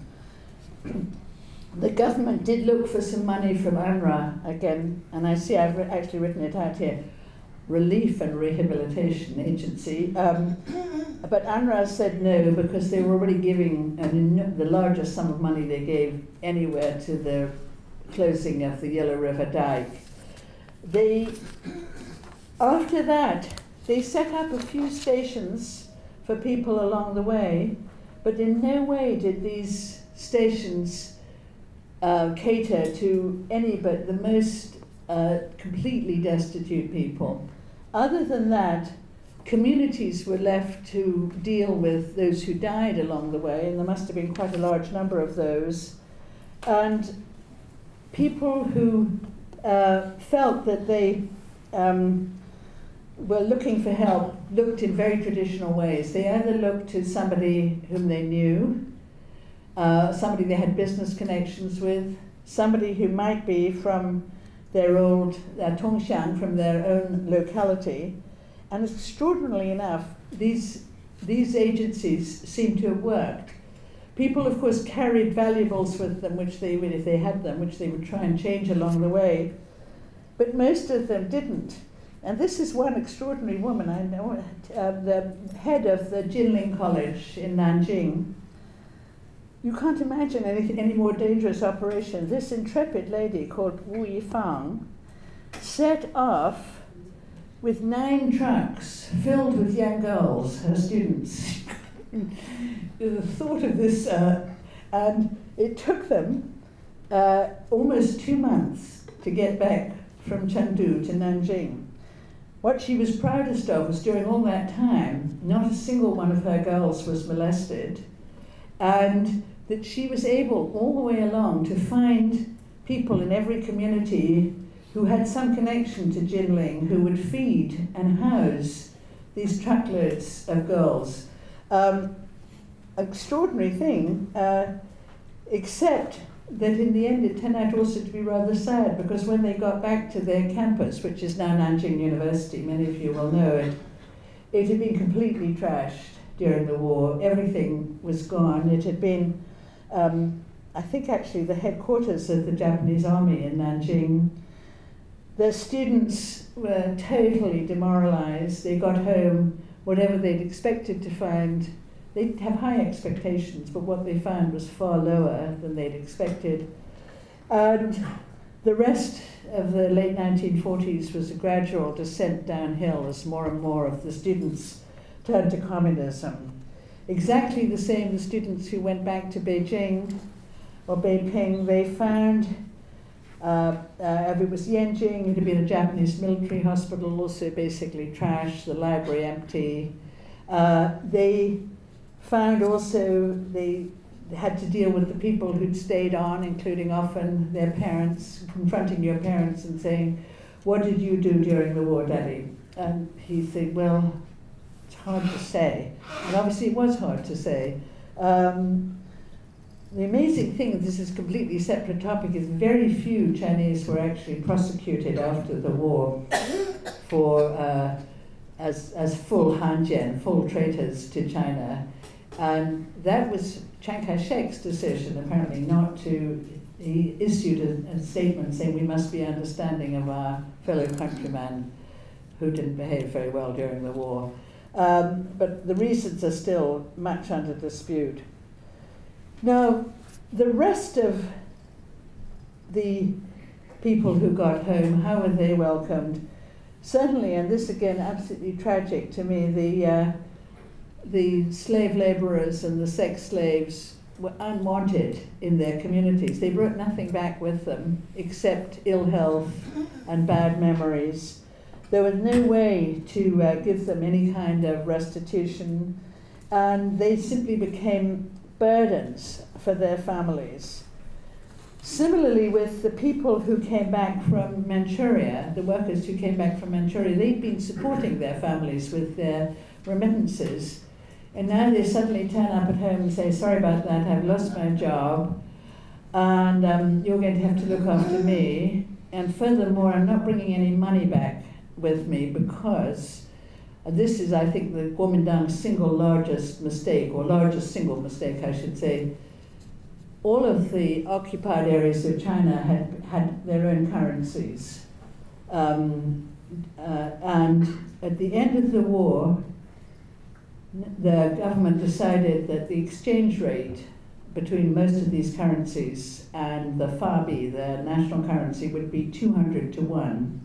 The government did look for some money from U N R W A again, and I see I've actually written it out here, Relief and Rehabilitation Agency. Um, but U N R W A said no, because they were already giving an, the largest sum of money they gave anywhere to the closing of the Yellow River Dike. They, after that, they set up a few stations for people along the way, but in no way did these stations uh, cater to any but the most uh, completely destitute people. Other than that, communities were left to deal with those who died along the way, and there must have been quite a large number of those. And people who uh, felt that they um, were looking for help looked in very traditional ways. They either looked to somebody whom they knew, uh, somebody they had business connections with, somebody who might be from their old uh, Tongxiang, from their own locality. And extraordinarily enough, these, these agencies seem to have worked. People, of course, carried valuables with them, which they would, if they had them, which they would try and change along the way. But most of them didn't. And this is one extraordinary woman I know, uh, the head of the Jinling College in Nanjing. You can't imagine any, any more dangerous operation. This intrepid lady called Wu Yifang set off with nine trucks filled with young girls, her students. The thought of this, uh, and it took them uh, almost two months to get back from Chengdu to Nanjing. What she was proudest of was during all that time, not a single one of her girls was molested, and that she was able all the way along to find people in every community who had some connection to Jinling, who would feed and house these truckloads of girls. Um, extraordinary thing, uh, except that in the end it turned out also to be rather sad, because when they got back to their campus, which is now Nanjing University, many of you will know it, it had been completely trashed during the war. Everything was gone. It had been, um, I think actually the headquarters of the Japanese army in Nanjing. The students were totally demoralized. They got home, whatever they'd expected to find, they'd have high expectations, but what they found was far lower than they'd expected. And the rest of the late nineteen forties was a gradual descent downhill as more and more of the students turned to communism. Exactly the same, the students who went back to Beijing or Beiping, they found Uh, uh, it was Yanjing, it had been a Japanese military hospital, also basically trash, the library empty. Uh, they found also they had to deal with the people who'd stayed on, including often their parents, confronting your parents and saying, "What did you do during the war, Daddy?" And he said, "Well, it's hard to say." And obviously it was hard to say. Um, The amazing thing, this is a completely separate topic, is very few Chinese were actually prosecuted after the war for uh, as, as full Hanjian, full traitors to China. And that was Chiang Kai-shek's decision, apparently, not to, he issued a, a statement saying we must be understanding of our fellow countrymen who didn't behave very well during the war. Um, but the reasons are still much under dispute. Now, the rest of the people who got home, how were they welcomed? Certainly, and this again absolutely tragic to me, the, uh, the slave laborers and the sex slaves were unwanted in their communities. They brought nothing back with them except ill health and bad memories. There was no way to uh, give them any kind of restitution, and they simply became burdens for their families. Similarly, with the people who came back from Manchuria, the workers who came back from Manchuria, they'd been supporting their families with their remittances, and now they suddenly turn up at home and say, "Sorry about that, I've lost my job, and um, you're going to have to look after me, and furthermore, I'm not bringing any money back with me because," and this is, I think, the Kuomintang's single largest mistake, or largest single mistake, I should say. All of the occupied areas of China had, had their own currencies. Um, uh, and at the end of the war, the government decided that the exchange rate between most of these currencies and the Fabi, the national currency, would be two hundred to one.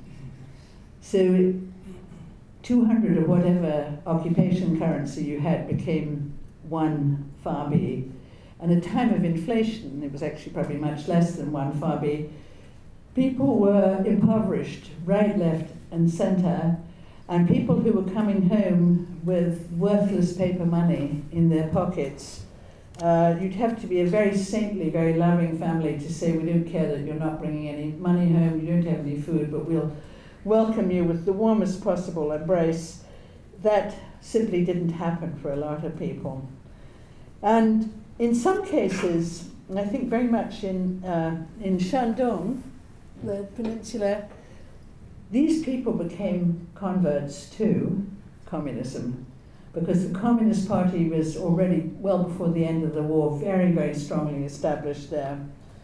So two hundred of whatever occupation currency you had became one Fabi. And at a time of inflation, it was actually probably much less than one Fabi, people were impoverished right, left, and center, and people who were coming home with worthless paper money in their pockets, uh, you'd have to be a very saintly, very loving family to say, "We don't care that you're not bringing any money home, you don't have any food, but we'll welcome you with the warmest possible embrace." That simply didn't happen for a lot of people. And in some cases, and I think very much in, uh, in Shandong, the peninsula, these people became converts to communism, because the Communist Party was already, well before the end of the war, very, very strongly established there.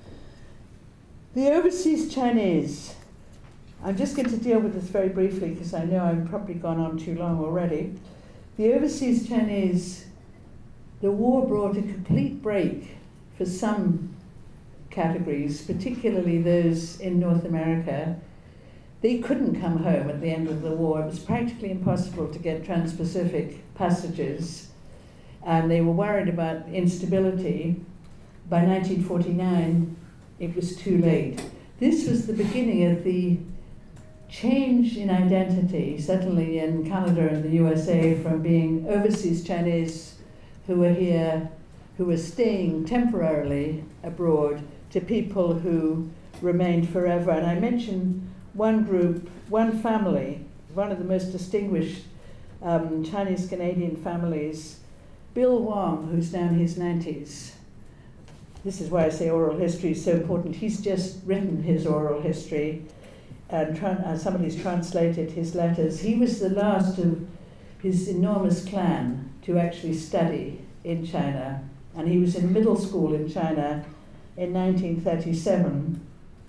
The overseas Chinese, I'm just going to deal with this very briefly because I know I've probably gone on too long already. The overseas Chinese, the war brought a complete break for some categories, particularly those in North America. They couldn't come home at the end of the war. It was practically impossible to get trans-Pacific passages, and they were worried about instability. By nineteen forty-nine, it was too late. This was the beginning of the change in identity, certainly in Canada and the U S A, from being overseas Chinese who were here who were staying temporarily abroad to people who remained forever. And I mentioned one group, one family, one of the most distinguished um, Chinese-Canadian families, Bill Wong, who's now in his nineties. This is why I say oral history is so important. He's just written his oral history, and tra- uh, somebody's translated his letters. He was the last of his enormous clan to actually study in China, and he was in middle school in China in nineteen thirty-seven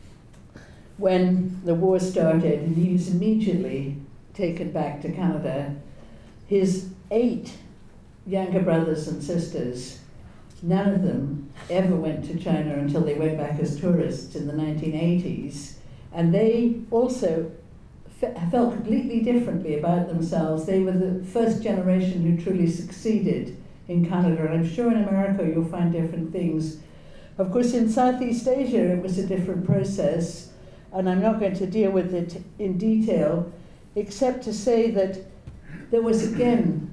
when the war started, and he was immediately taken back to Canada. His eight younger brothers and sisters, none of them ever went to China until they went back as tourists in the nineteen eighties, and they also fe- felt completely differently about themselves. They were the first generation who truly succeeded in Canada, and I'm sure in America you'll find different things. Of course, in Southeast Asia it was a different process, and I'm not going to deal with it in detail, except to say that there was again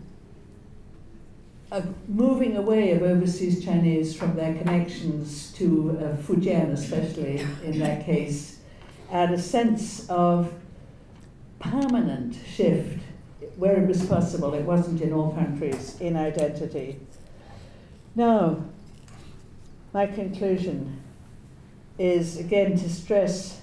a moving away of overseas Chinese from their connections to uh, Fujian, especially in that case, and a sense of permanent shift where it was possible. It wasn't in all countries, in identity. Now, my conclusion is again to stress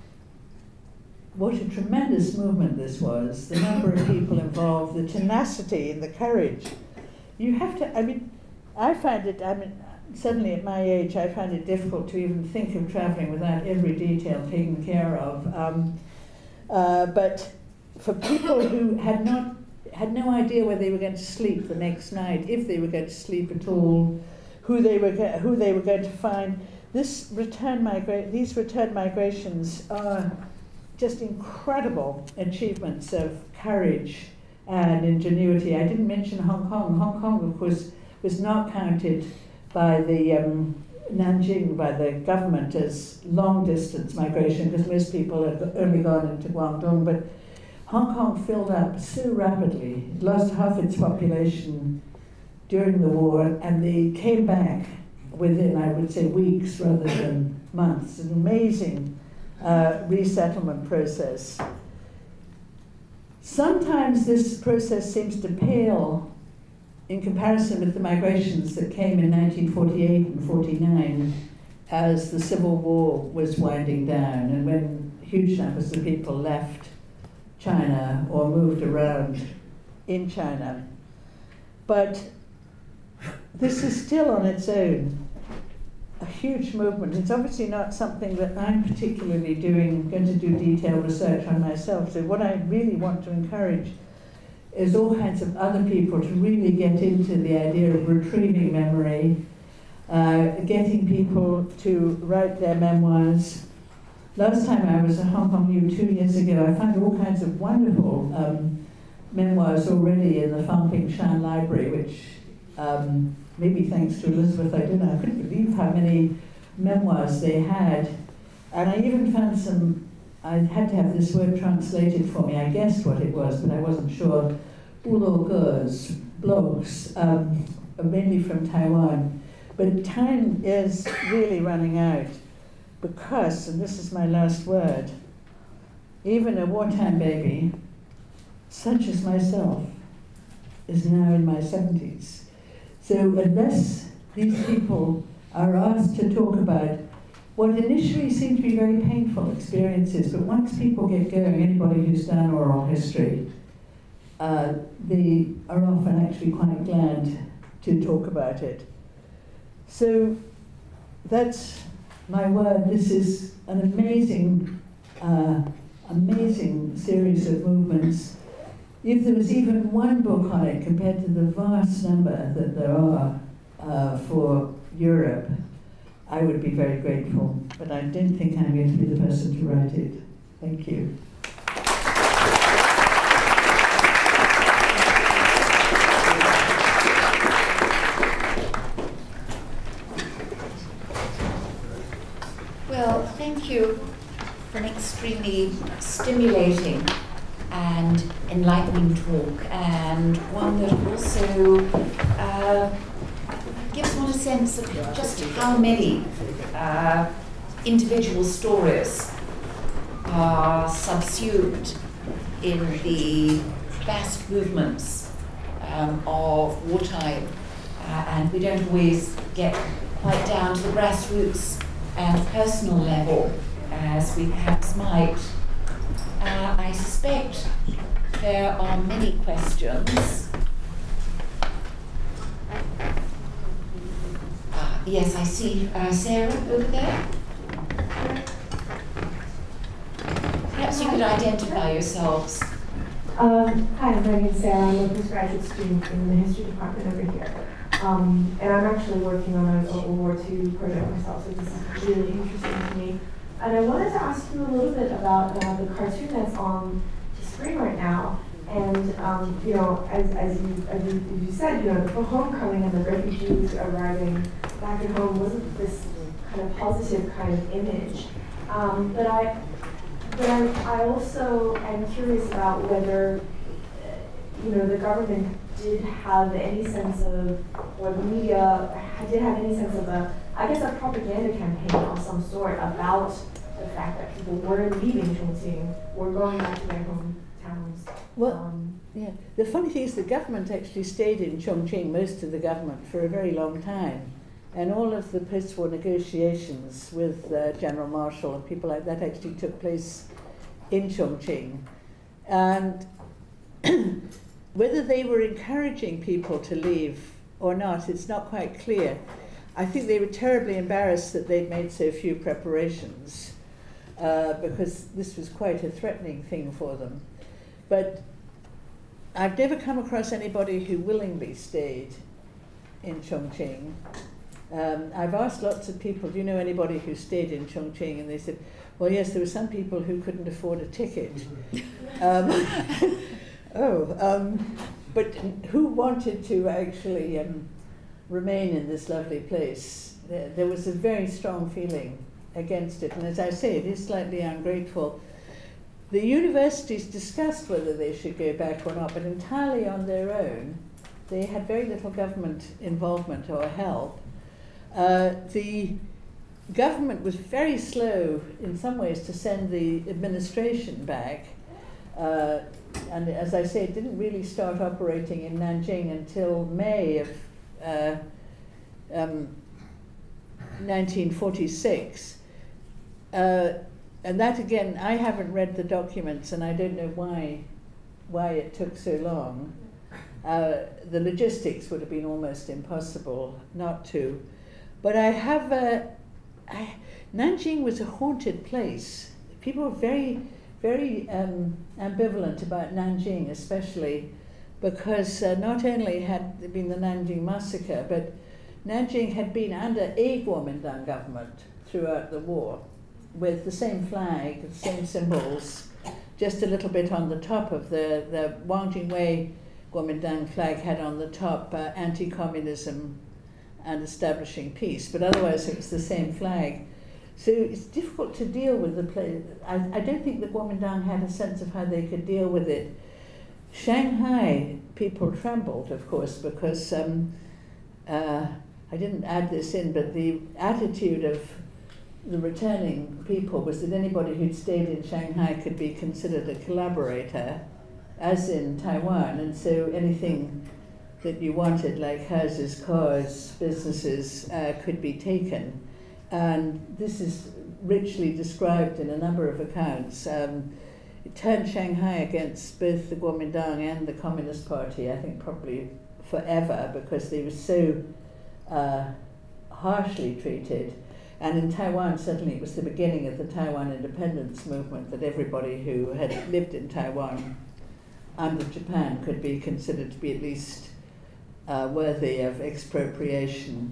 what a tremendous movement this was, the number of people involved, the tenacity and the courage. You have to, I mean, I find it, I mean, suddenly at my age, I find it difficult to even think of traveling without every detail taken care of. Um, uh, but for people who had not, had no idea where they were going to sleep the next night, if they were going to sleep at all, who they were, go- who they were going to find, this return migra- these return migrations are just incredible achievements of courage and ingenuity. I didn't mention Hong Kong. Hong Kong, of course, was not counted by the um, Nanjing, by the government, as long-distance migration, because most people had only gone into Guangdong. But Hong Kong filled up so rapidly. It lost half its population during the war, and they came back within, I would say, weeks rather than months. An amazing uh, resettlement process. Sometimes this process seems to pale in comparison with the migrations that came in nineteen forty-eight and forty-nine as the Civil War was winding down, and when huge numbers of people left China or moved around in China. But this is still on its own a huge movement. It's obviously not something that I'm particularly doing, going to do detailed research on myself. So what I really want to encourage is all kinds of other people to really get into the idea of retrieving memory, uh, getting people to write their memoirs. Last time I was at Hong Kong U two years ago, I found all kinds of wonderful um, memoirs already in the Fang Ping Shan Library, which um, maybe thanks to Elizabeth, I don't know, I couldn't believe how many memoirs they had. And I even found some, I had to have this word translated for me. I guessed what it was, but I wasn't sure. Bulogers, blogs, um, mainly from Taiwan. But time is really running out because, and this is my last word, even a wartime baby, such as myself, is now in my seventies. So unless these people are asked to talk about what initially seem to be very painful experiences, but once people get going, anybody who's done oral history, uh, they are often actually quite glad to talk about it. So that's my word. This is an amazing, uh, amazing series of movements. If there was even one book on it compared to the vast number that there are uh, for Europe, I would be very grateful, but I don't think I'm going to be the person to write it. Thank you. Well, thank you for an extremely stimulating and enlightening talk, and one that also uh, gives one a sense of just how many uh, individual stories are subsumed in the vast movements um, of wartime, uh, and we don't always get quite down to the grassroots and personal level as we perhaps might. Uh, I suspect there are many questions. Uh, yes, I see uh, Sarah over there. Perhaps you could identify yourselves. Um, hi, my name is Sarah. I'm a postgraduate student in the history department over here. Um, and I'm actually working on a, a World War Two project myself, so this is really interesting to me. And I wanted to ask you a little bit about uh, the cartoon that's on the screen right now. And um, you know, as, as, you, as, you, as you said, you know, the homecoming and the refugees arriving back at home wasn't this kind of positive kind of image. Um, but I, but I, I also am curious about whether, you know, the government did have any sense of, or the media did have any sense of a, I guess, a propaganda campaign of some sort about the fact that people were leaving Chongqing, were going back to their hometowns. Well, um, yeah. The funny thing is the government actually stayed in Chongqing, most of the government, for a very long time. And all of the post-war negotiations with uh, General Marshall and people like that actually took place in Chongqing. And whether they were encouraging people to leave or not, it's not quite clear. I think they were terribly embarrassed that they'd made so few preparations, uh, because this was quite a threatening thing for them. But I've never come across anybody who willingly stayed in Chongqing. Um, I've asked lots of people, do you know anybody who stayed in Chongqing? And they said, well, yes, there were some people who couldn't afford a ticket. um, oh, um, but who wanted to actually um, remain in this lovely place? There, there was a very strong feeling against it. And as I say, it is slightly ungrateful. The universities discussed whether they should go back or not, but entirely on their own. They had very little government involvement or help. Uh, the government was very slow in some ways to send the administration back. Uh, and as I say, it didn't really start operating in Nanjing until May of uh, um, nineteen forty-six. Uh, and that again, I haven't read the documents and I don't know why, why it took so long. Uh, the logistics would have been almost impossible not to. But I have, uh, I, Nanjing was a haunted place. People were very, very um, ambivalent about Nanjing, especially because uh, not only had there been the Nanjing massacre, but Nanjing had been under a Kuomintang government throughout the war, with the same flag, the same symbols, just a little bit on the top of the, the Wang Jingwei Kuomintang flag had on the top uh, anti-communism and establishing peace, but otherwise it was the same flag. So it's difficult to deal with the place. I, I don't think the Kuomintang had a sense of how they could deal with it. Shanghai people trembled, of course, because um, uh, I didn't add this in, but the attitude of the returning people was that anybody who'd stayed in Shanghai could be considered a collaborator, as in Taiwan, and so anything that you wanted, like houses, cars, businesses, uh, could be taken. And this is richly described in a number of accounts. Um, it turned Shanghai against both the Kuomintang and the Communist Party, I think probably forever, because they were so uh, harshly treated. And in Taiwan, certainly it was the beginning of the Taiwan independence movement, that everybody who had lived in Taiwan under Japan could be considered to be at least uh, worthy of expropriation.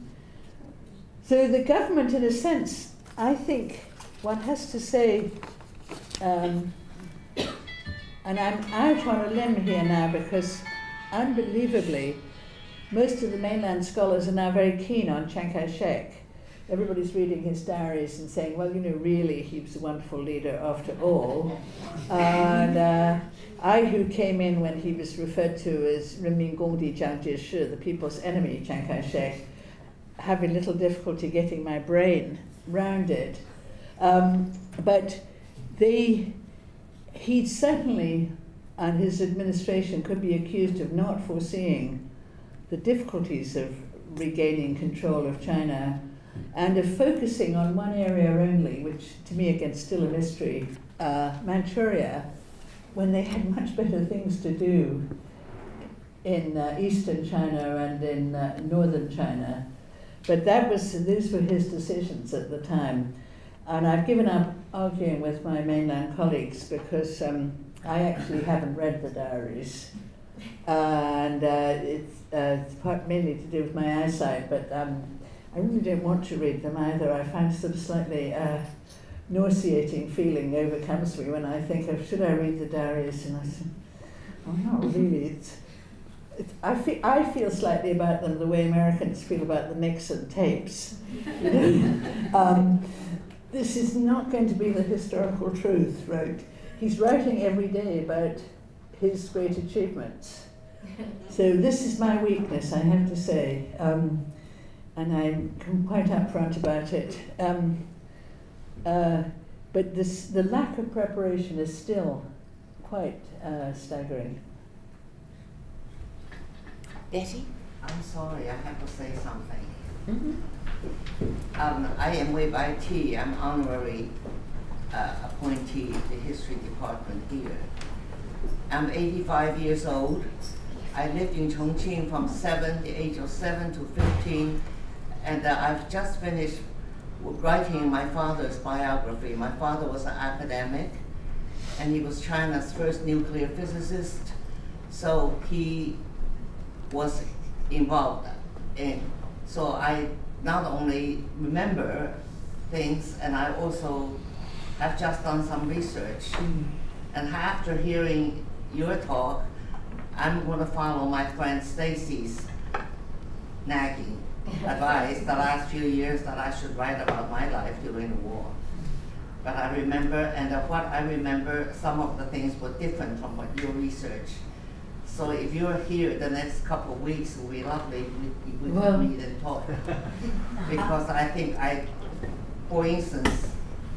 So the government, in a sense, I think one has to say, um, and I'm out on a limb here now because unbelievably, most of the mainland scholars are now very keen on Chiang Kai-shek. Everybody's reading his diaries and saying, well, you know, really, he was a wonderful leader after all. And uh, I, who came in when he was referred to as Renmin Gongdi Jiang Jieshi, the people's enemy, Chiang Kai-shek, having little difficulty getting my brain round it. Um, but they, he certainly, and his administration could be accused of not foreseeing the difficulties of regaining control of China and of focusing on one area only, which to me again is still a mystery, uh, Manchuria, when they had much better things to do in uh, eastern China and in uh, northern China. But that was, these were his decisions at the time. And I've given up arguing with my mainland colleagues because um, I actually haven't read the diaries. Uh, and uh, it's, uh, it's part mainly to do with my eyesight, but um, I really don't want to read them either. I find sort of slightly uh, nauseating feeling overcomes me when I think of, should I read the diaries? And I say, oh, not really. It's, it's, I, feel, I feel slightly about them the way Americans feel about the Nixon tapes. You know? um, this is not going to be the historical truth, right? He's writing every day about his great achievements. So this is my weakness, I have to say, um, and I'm quite upfront about it. Um, uh, but this, the lack of preparation is still quite uh, staggering. Betty? I'm sorry, I have to say something. Mm-hmm. um, I am with I T, I'm honorary uh, appointee of the history department here. I'm eighty-five years old. I lived in Chongqing from seven, the age of seven to fifteen, and uh, I've just finished writing my father's biography. My father was an academic, and he was China's first nuclear physicist, so he was involved in. So I not only remember things, and I also have just done some research. Mm. And after hearing your talk, I'm going to follow my friend Stacy's nagging advice the last few years that I should write about my life during the war. But I remember, and uh, what I remember, some of the things were different from what your research. So if you're here the next couple of weeks, it will be lovely if we well. can meet and talk. Because I think I, for instance,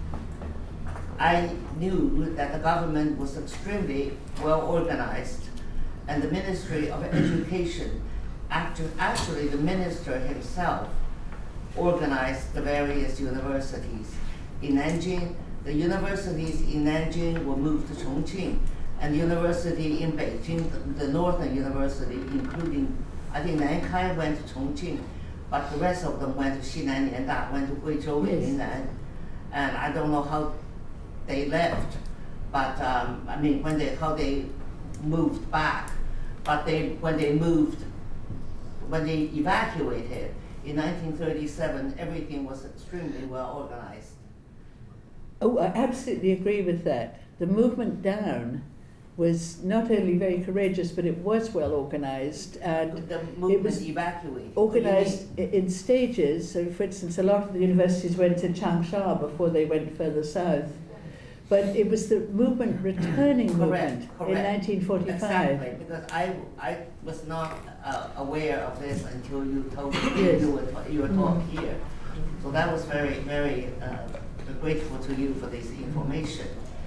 I knew that the government was extremely well organized, and the Ministry of Education, actually, actually the minister himself, organized the various universities. In Nanjing, the universities in Nanjing were moved to Chongqing, and the university in Beijing, the, the northern university, including, I think Nankai went to Chongqing, but the rest of them went to Xinan Nianda, went to Guizhou and Yunnan, and I don't know how they left, but um, I mean, when they, how they moved back, but they, when they moved, when they evacuated in nineteen thirty-seven, everything was extremely well organized. Oh, I absolutely agree with that. The movement down was not only very courageous, but it was well organized. And the movement it was evacuated. organized in stages. So, for instance, a lot of the universities went to Changsha before they went further south. But it was the movement returning correct, movement correct. in nineteen forty-five. Exactly, because I, I was not uh, aware of this until you told me yes. you were your talk mm. here. So that was very, very uh, grateful to you for this information.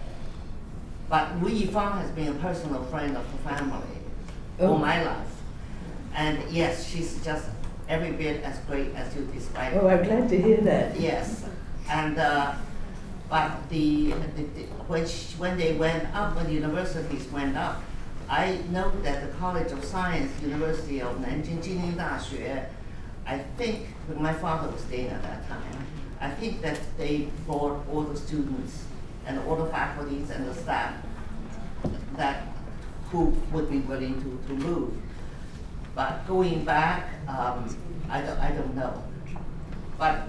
But Wu Yifang has been a personal friend of the family oh. all my life. And yes, she's just every bit as great as you described. Oh, I'm glad to hear that. Yes. And uh, but the, the, the when, she, when they went up, when the universities went up, I know that the College of Science, University of Nanjing Jining Daxue, I think, my father was there at that time, I think that they brought all the students and all the faculties and the staff that who would be willing to, to move. But going back, um, I, don't, I don't know. But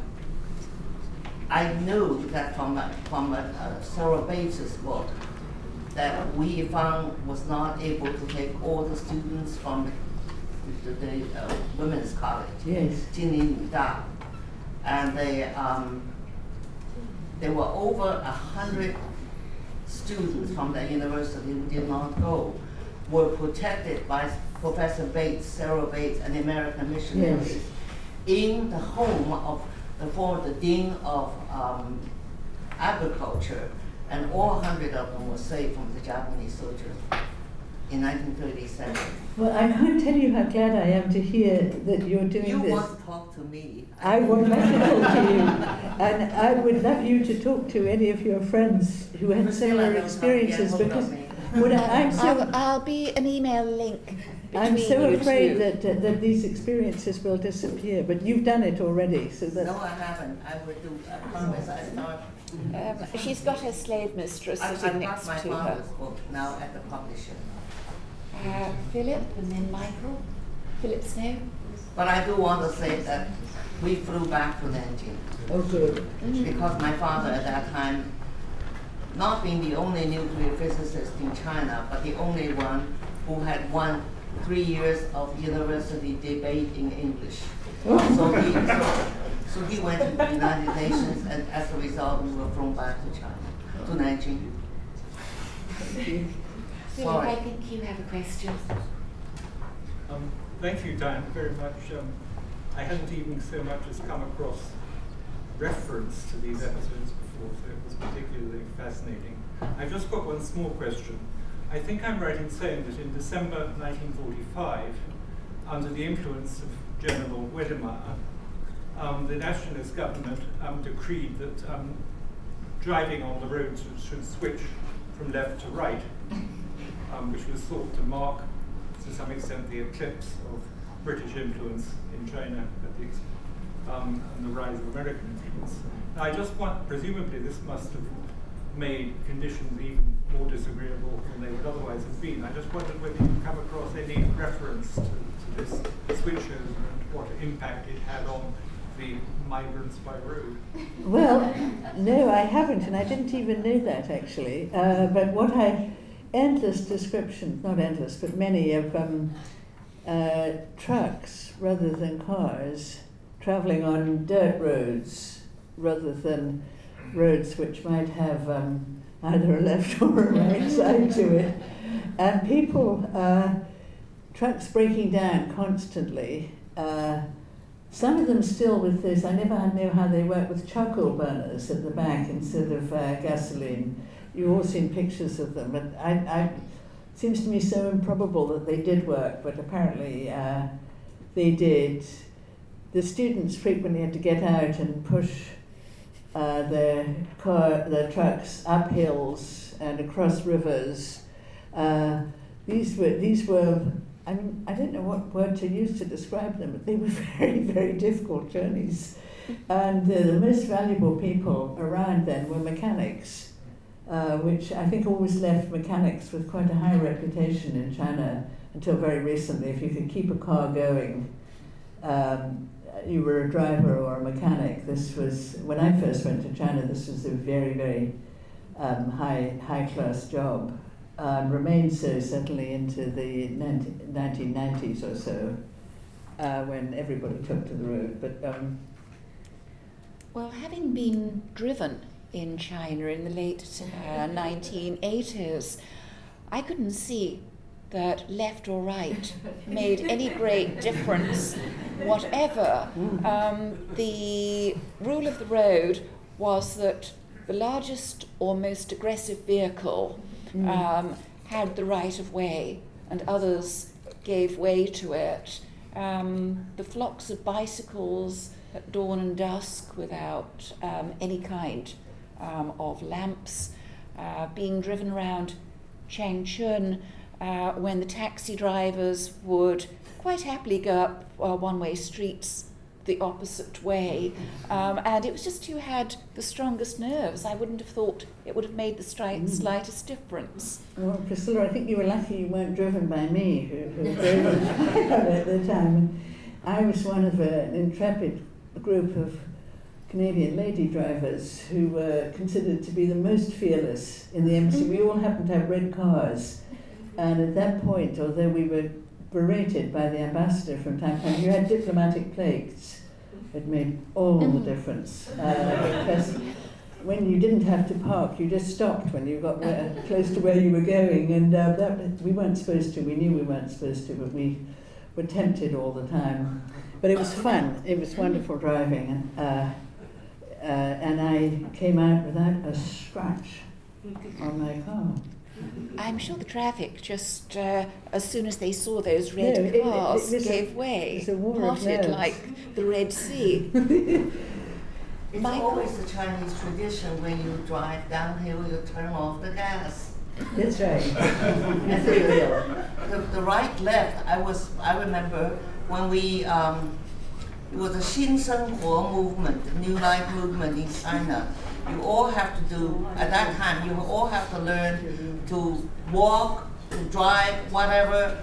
I knew that from, uh, from uh, uh, Sarah Bates's book that Wu Yifang was not able to take all the students from the, the, the uh, women's college, yes. Jining Da, and they um, there were over a hundred students from that university who did not go, were protected by Professor Bates, Sarah Bates, and the American missionaries. Yes. in the home of the former Dean of um, Agriculture, and all hundred of them were saved from the Japanese soldiers in nineteen thirty-seven. Well, I can't tell you how glad I am to hear that you're doing you this. You want to talk to me. I would love to talk to you. And I would love you to talk to any of your friends who had Priscilla similar experiences, because what I, I'm so, I'll, I'll be an email link. I'm so you afraid two. that, uh, that these experiences will disappear, but you've done it already. So that no, I haven't. I will do, I promise. I start. Um, she's got her slave mistress I, sitting I've next got my to her. father's book now at the publisher. Uh, Philip and then Michael. Philip Snow. But I do want to say that we flew back to Nanjing. Oh, good. Mm. Because my father at that time, not being the only nuclear physicist in China, but the only one who had won three years of university debate in English. So he, so, so he went to the United Nations, and as a result, we were flown back to China, to Nanjing. Philip, I think you have a question. Um, thank you, Dan, very much. Um, I hadn't even so much as come across reference to these episodes before, so it was particularly fascinating. I've just got one small question. I think I'm right in saying that in December nineteen forty-five, under the influence of General Wedemeyer, um, the nationalist government um, decreed that um, driving on the roads should switch from left to right, um, which was thought to mark, to some extent, the eclipse of British influence in China at the, um, and the rise of American influence. Now, I just want, presumably this must have made conditions even more disagreeable than they would otherwise have been. I just wondered whether you come across any reference to, to this switchover and what impact it had on the migrants by road. Well, no, I haven't, and I didn't even know that, actually. Uh, but what I, endless descriptions, not endless, but many of um, uh, trucks rather than cars, traveling on dirt roads rather than roads which might have um, either a left or a right side to it. And people, uh, trucks breaking down constantly, uh, some of them still with this, I never know how they work with charcoal burners at the back instead of uh, gasoline. You've all seen pictures of them, but I, I, it seems to me so improbable that they did work, but apparently uh, they did. The students frequently had to get out and push uh, their car, their trucks up hills and across rivers. Uh, these were these were. I mean, I don't know what word to use to describe them, but they were very, very difficult journeys. And uh, the most valuable people around then were mechanics, uh, which I think always left mechanics with quite a high reputation in China until very recently. If you could keep a car going, um, you were a driver or a mechanic. This was, when I first went to China, this was a very, very um, high, high-class job. And uh, remained so certainly into the nineteen nineties or so, uh, when everybody took to the road. But um, well, having been driven in China in the late uh, nineteen eighties, I couldn't see that left or right made any great difference whatever. Um, the rule of the road was that the largest or most aggressive vehicle Mm. Um, had the right of way, and others gave way to it. Um, the flocks of bicycles at dawn and dusk without um, any kind um, of lamps, uh, being driven around Changchun uh, when the taxi drivers would quite happily go up uh, one-way streets the opposite way, um, and it was just who had the strongest nerves. I wouldn't have thought it would have made the stri- slightest difference. Well, Priscilla, I think you were lucky you weren't driven by me, who, who drove at the time. I was one of a, an intrepid group of Canadian lady drivers who were considered to be the most fearless in the embassy. We all happened to have red cars, and at that point, although we were berated by the ambassador from time to time, you had diplomatic plates. It made all the difference. Uh, because when you didn't have to park, you just stopped when you got where, close to where you were going, and uh, that we weren't supposed to. We knew we weren't supposed to, but we were tempted all the time. But it was fun. It was wonderful driving. Uh, uh, and I came out without a scratch on my car. I'm sure the traffic just, uh, as soon as they saw those red No, it- cars, it was a- gave way, it was a war of parted nerves. like the Red Sea. It's Michael? always the Chinese tradition when you drive downhill, you turn off the gas. That's right. And the, the, the right left, I was, I remember when we, um, it was a Xin Shenhuo movement, the New Life movement in China. You all have to do, at that time, you all have to learn to walk, to drive, whatever,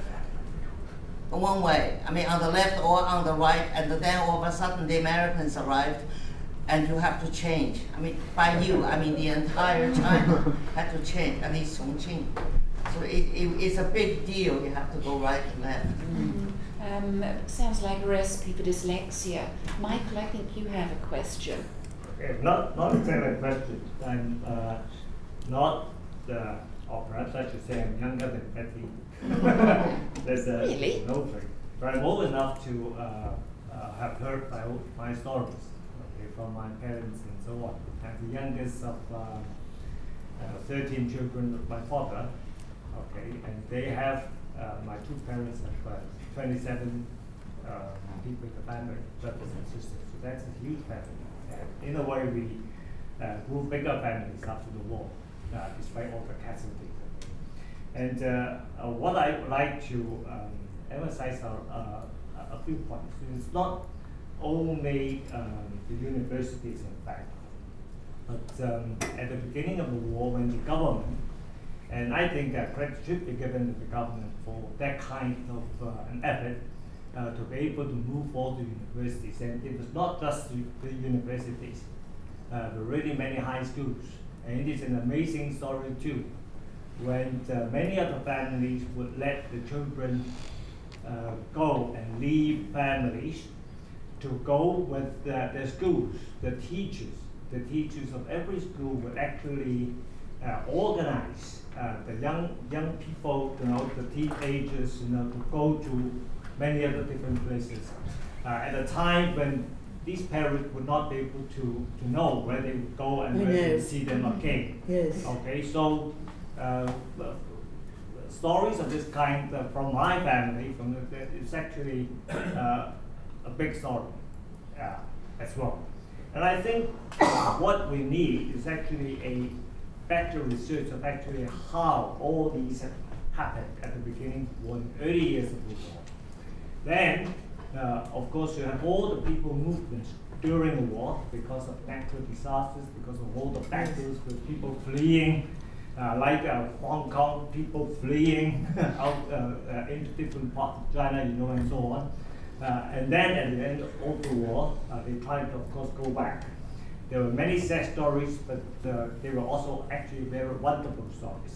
one way. I mean, on the left or on the right, and then all of a sudden the Americans arrived, and you have to change. I mean, by you, I mean the entire China had to change, at least Chongqing. So it, it, it's a big deal. You have to go right and left. Mm. Um, sounds like a recipe for dyslexia. Michael, I think you have a question. Okay, not not exactly a question. I'm uh, not, uh, or perhaps I should say I'm younger than Betty. There's a Really? no thing. But I'm old enough to uh, uh, have heard my old, my stories, okay, from my parents and so on. I'm the youngest of uh, uh, thirteen children of my father. Okay, and they have uh, my two parents have uh, twenty-seven uh, people in the family, brothers and sisters. So that's a huge family. And in a way, we uh, grew bigger families after the war, uh, despite all the casualties. And uh, uh, what I would like to um, emphasize are uh, a few points. It's not only um, the universities, in fact, but um, at the beginning of the war, when the government, and I think that credit should be given to the government for that kind of uh, an effort uh, to be able to move all the universities. And it was not just the, the universities, uh, but really many high schools. And it is an amazing story too, when uh, many of the families would let the children uh, go and leave families to go with uh, their schools, the teachers. The teachers of every school would actually uh, organize Uh, the young young people, you know, the teenagers, you know, to go to many other different places. Uh, at a time when these parents would not be able to, to know where they would go and where they would see them again. Yes. Okay, so uh, stories of this kind uh, from my family, from the, it's actually uh, a big story uh, as well. And I think what we need is actually a better research of actually how all these have happened at the beginning or in the early years of the war. Then, uh, of course, you have all the people movements during the war because of natural disasters, because of all the battles with people fleeing, uh, like uh, Hong Kong, people fleeing out uh, uh, into different parts of China, you know, and so on. Uh, and then at the end of the war, uh, they tried to, of course, go back. There were many sad stories, but uh, they were also actually very wonderful stories.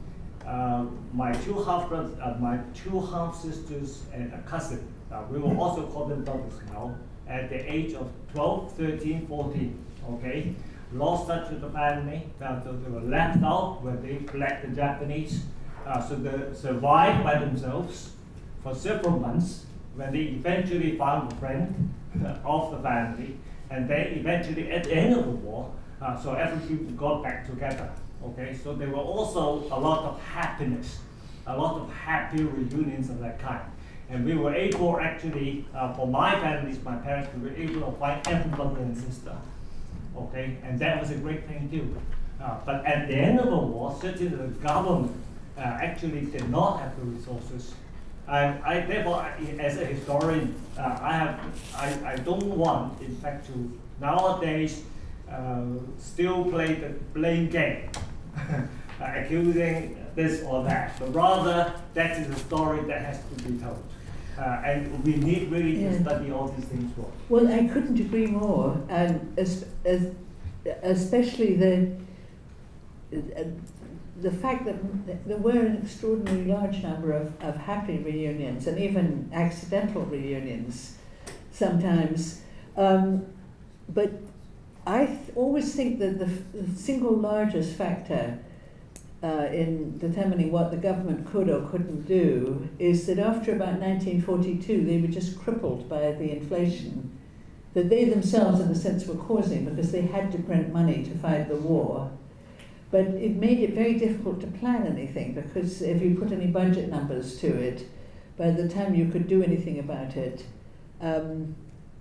Uh, my two half brothers, uh, my two half sisters, and a cousin, uh, we will also call them brothers now, at the age of twelve, thirteen, fourteen. Okay, lost touch with the family, uh, so they were left out when they fled the Japanese. Uh, so they survived by themselves for several months. When they eventually found a friend of the family. And then eventually, at the end of the war, uh, so everybody got back together. Okay, so there were also a lot of happiness, a lot of happy reunions of that kind. And we were able, actually, uh, for my families, my parents, we were able to find every brother and sister. Okay, and that was a great thing too. Uh, but at the end of the war, certainly the government uh, actually did not have the resources. And I, therefore, I, as a historian, uh, I have, I, I don't want, in fact, to nowadays uh, still play the blame game, uh, accusing this or that. But rather, that is a story that has to be told, uh, and we need really yeah. to study all these things well. Well, I couldn't agree more, and as, as, especially the. Uh, the fact that there were an extraordinarily large number of, of happy reunions and even accidental reunions sometimes. Um, but I th always think that the, the single largest factor uh, in determining what the government could or couldn't do is that after about nineteen forty-two, they were just crippled by the inflation that they themselves, in a sense, were causing because they had to print money to fight the war. But it made it very difficult to plan anything because if you put any budget numbers to it, by the time you could do anything about it, um,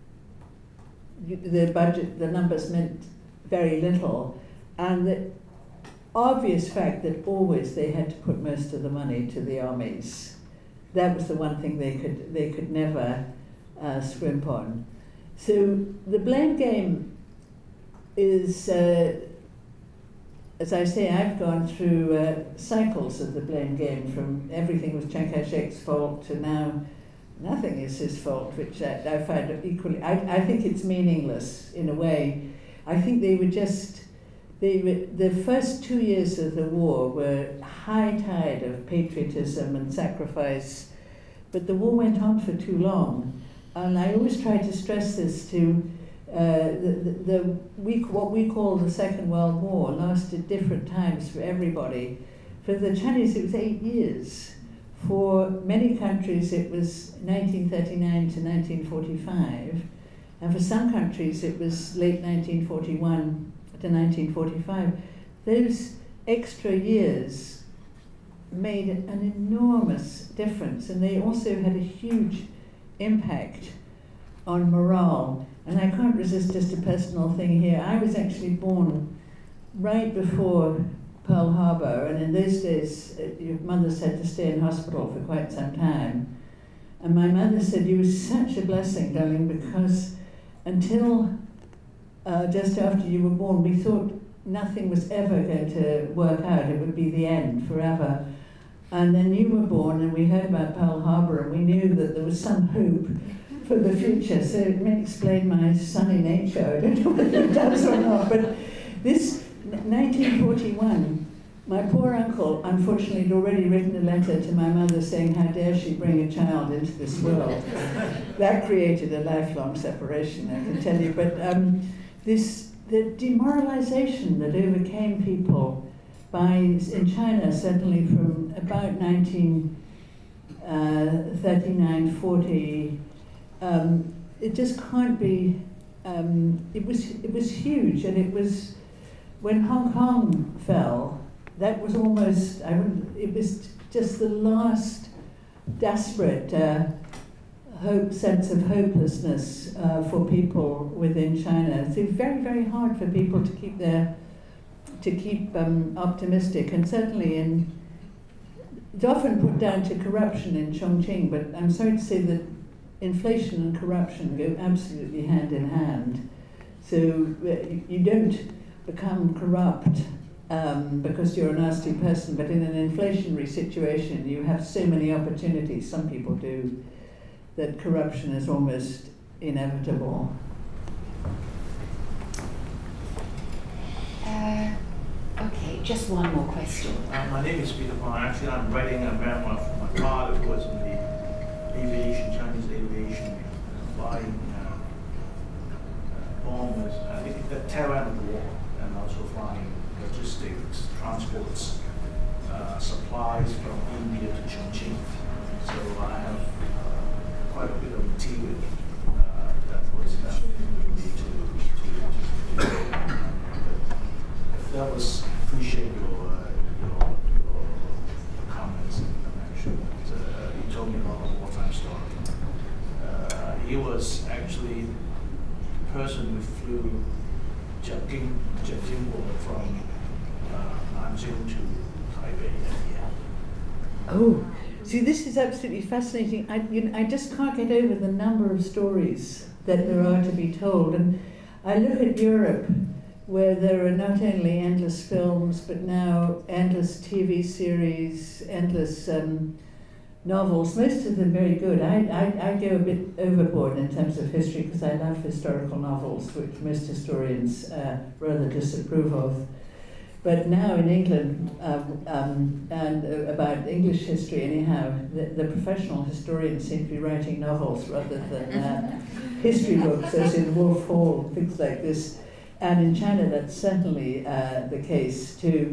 you, the budget, the numbers meant very little. And the obvious fact that always they had to put most of the money to the armies. That was the one thing they could, they could never uh, scrimp on. So the blame game is, uh, as I say, I've gone through uh, cycles of the blame game, from everything was Chiang Kai-shek's fault to now nothing is his fault, which I, I find equally, I, I think it's meaningless in a way. I think they were just, they were, the first two years of the war were high tide of patriotism and sacrifice, but the war went on for too long. And I always try to stress this to uh, the, the, the we, what we call the Second World War lasted different times for everybody. For the Chinese, it was eight years. For many countries, it was nineteen thirty-nine to nineteen forty-five. And for some countries, it was late nineteen forty-one to nineteen forty-five. Those extra years made an enormous difference. And they also had a huge impact on morale. And I can't resist just a personal thing here. I was actually born right before Pearl Harbor, and in those days uh, your mothers had to stay in hospital for quite some time. And my mother said, "You were such a blessing, darling, because until uh, just after you were born, we thought nothing was ever going to work out. It would be the end forever. And then you were born, and we heard about Pearl Harbor, and we knew that there was some hope for the future." So it may explain my sunny nature. I don't know whether it does or not. But this nineteen forty-one, my poor uncle, unfortunately, had already written a letter to my mother saying, how dare she bring a child into this world. That created a lifelong separation, I can tell you. But um, this, the demoralization that overcame people by, in China, certainly from about nineteen thirty-nine forty, um, it just can't be, um, it was, it was huge. And it was, when Hong Kong fell, that was almost, I wouldn't, it was just the last desperate uh, hope, sense of hopelessness uh, for people within China. It's very, very hard for people to keep their to keep um, optimistic, and certainly in, it's often put down to corruption in Chongqing, but I'm sorry to say that inflation and corruption go absolutely hand in hand. So uh, you, you don't become corrupt um, because you're a nasty person, but in an inflationary situation you have so many opportunities, some people do, that corruption is almost inevitable. Uh, okay, just one more question. Uh, my name is Peter Pong. Actually, I'm writing a memoir from my father, who was in the aviation, Chinese aviation, uh, flying uh, uh, bombers, I think the tail end of the war, and also flying logistics, transports, uh, supplies from India to Chongqing. So I have uh, quite a bit of material uh, that was left for me to, to, to, to that was appreciate your, uh, your, your comments and mention that uh, you told me about a wartime story. Uh, he was actually the person who flew Jiaqing, Jiaqing from uh, Nanjing to Taipei at the end. Oh, see, this is absolutely fascinating. I, you know, I just can't get over the number of stories that there are to be told. And I look at Europe, where there are not only endless films, but now endless T V series, endless um, novels, most of them very good. I, I, I go a bit overboard in terms of history because I love historical novels, which most historians uh, rather disapprove of. But now in England, um, um, and uh, about English history anyhow, the, the professional historians seem to be writing novels rather than uh, history books, as in Wolf Hall, things like this. And in China, that's certainly uh, the case too.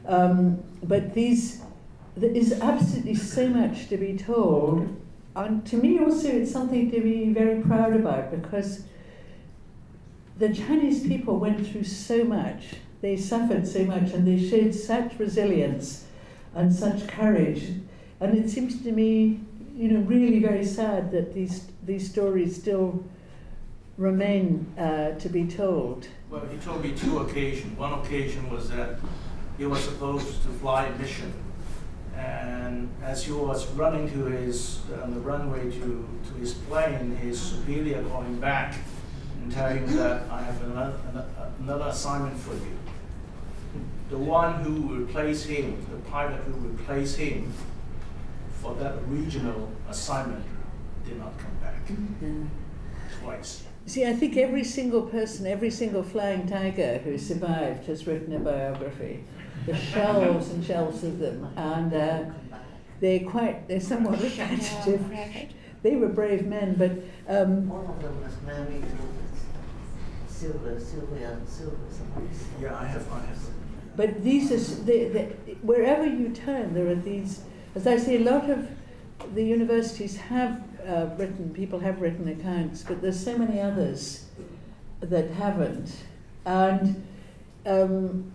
Um, but these, there is absolutely so much to be told. And to me also it's something to be very proud about, because the Chinese people went through so much, they suffered so much, and they showed such resilience and such courage. And it seems to me, you know, really very sad that these these stories still remain uh, to be told. Well, he told me two occasions. One occasion was that he was supposed to fly a mission, and as he was running to his on the runway to to his plane, his superior called him back and telling him that I have another another assignment for you. The one who will replace him, the pilot who will replace him for that regional assignment, did not come back. Mm-hmm. Twice. See, I think every single person, every single flying tiger who survived has written a biography. There's shelves and shelves of them, and uh, they're quite, they're somewhat repetitive. They were brave men, but um, one of them was married to Silver, Sylvia, Silver, somebody. Yeah, I have, I have. But these are, they, they, wherever you turn, there are these, as I say, a lot of the universities have uh, written, people have written accounts, but there's so many others that haven't. And um,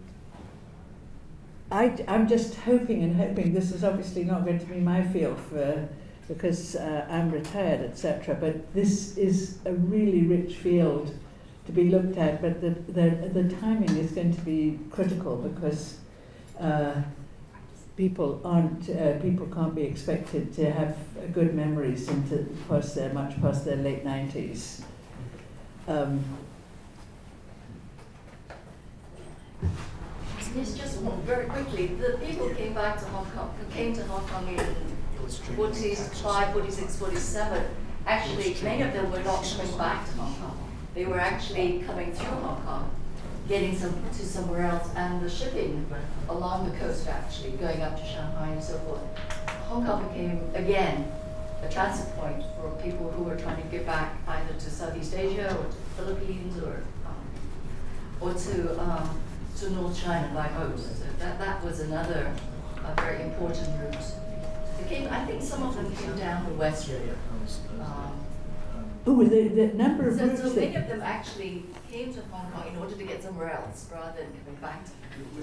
I, I'm just hoping and hoping, this is obviously not going to be my field for, because uh, I'm retired, et cetera, but this is a really rich field to be looked at, but the, the, the timing is going to be critical, because uh, people aren't, uh, people can't be expected to have good memories into past their, much past their late nineties. Um, Yes, just one, very quickly. The people came back to Hong Kong, who came to Hong Kong in forty-five, forty-six, forty-seven. Actually, many of them were not coming back to Hong Kong. They were actually coming through Hong Kong, getting some to somewhere else, and the shipping along the coast, actually going up to Shanghai and so forth. Hong Kong became again a transit point for people who were trying to get back either to Southeast Asia or to the Philippines or um, or to um, to North China by boat. So that that was another uh, very important route. They came, I think some of them came down the west river. Um, oh, the, the number of so, routes so many that, of them actually came to Hong Kong in order to get somewhere else rather than coming back to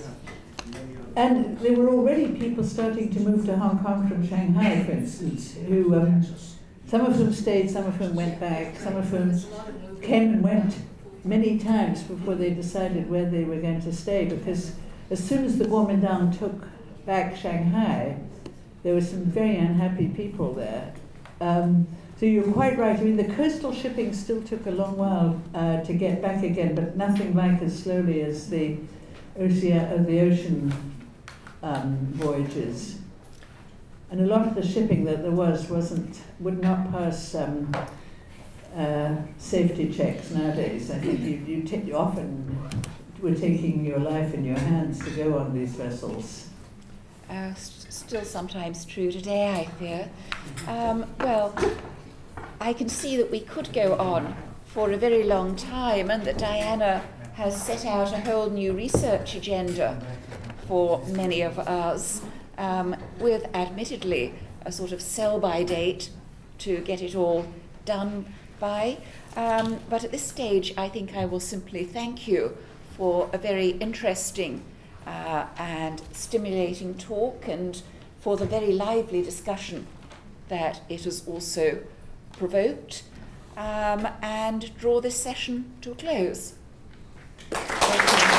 and there were already people starting to move to Hong Kong from Shanghai, for instance, who um, some of them stayed, some of them went back, some of them came and went many times before they decided where they were going to stay, because as soon as the Kuomintang took back Shanghai, there were some very unhappy people there. Um, so you're quite right. I mean, the coastal shipping still took a long while uh, to get back again, but nothing like as slowly as the ocean, uh, the ocean um, voyages. And a lot of the shipping that there was wasn't would not pass um, uh, safety checks nowadays. I think you, you, t you often were taking your life in your hands to go on these vessels. Uh, st still sometimes true today, I fear. Um, well, I can see that we could go on for a very long time, and that Diana has set out a whole new research agenda for many of us, um, with admittedly a sort of sell-by date to get it all done by. Um, but at this stage, I think I will simply thank you for a very interesting uh, and stimulating talk, and for the very lively discussion that it has also provoked, um, and draw this session to a close. Thank you.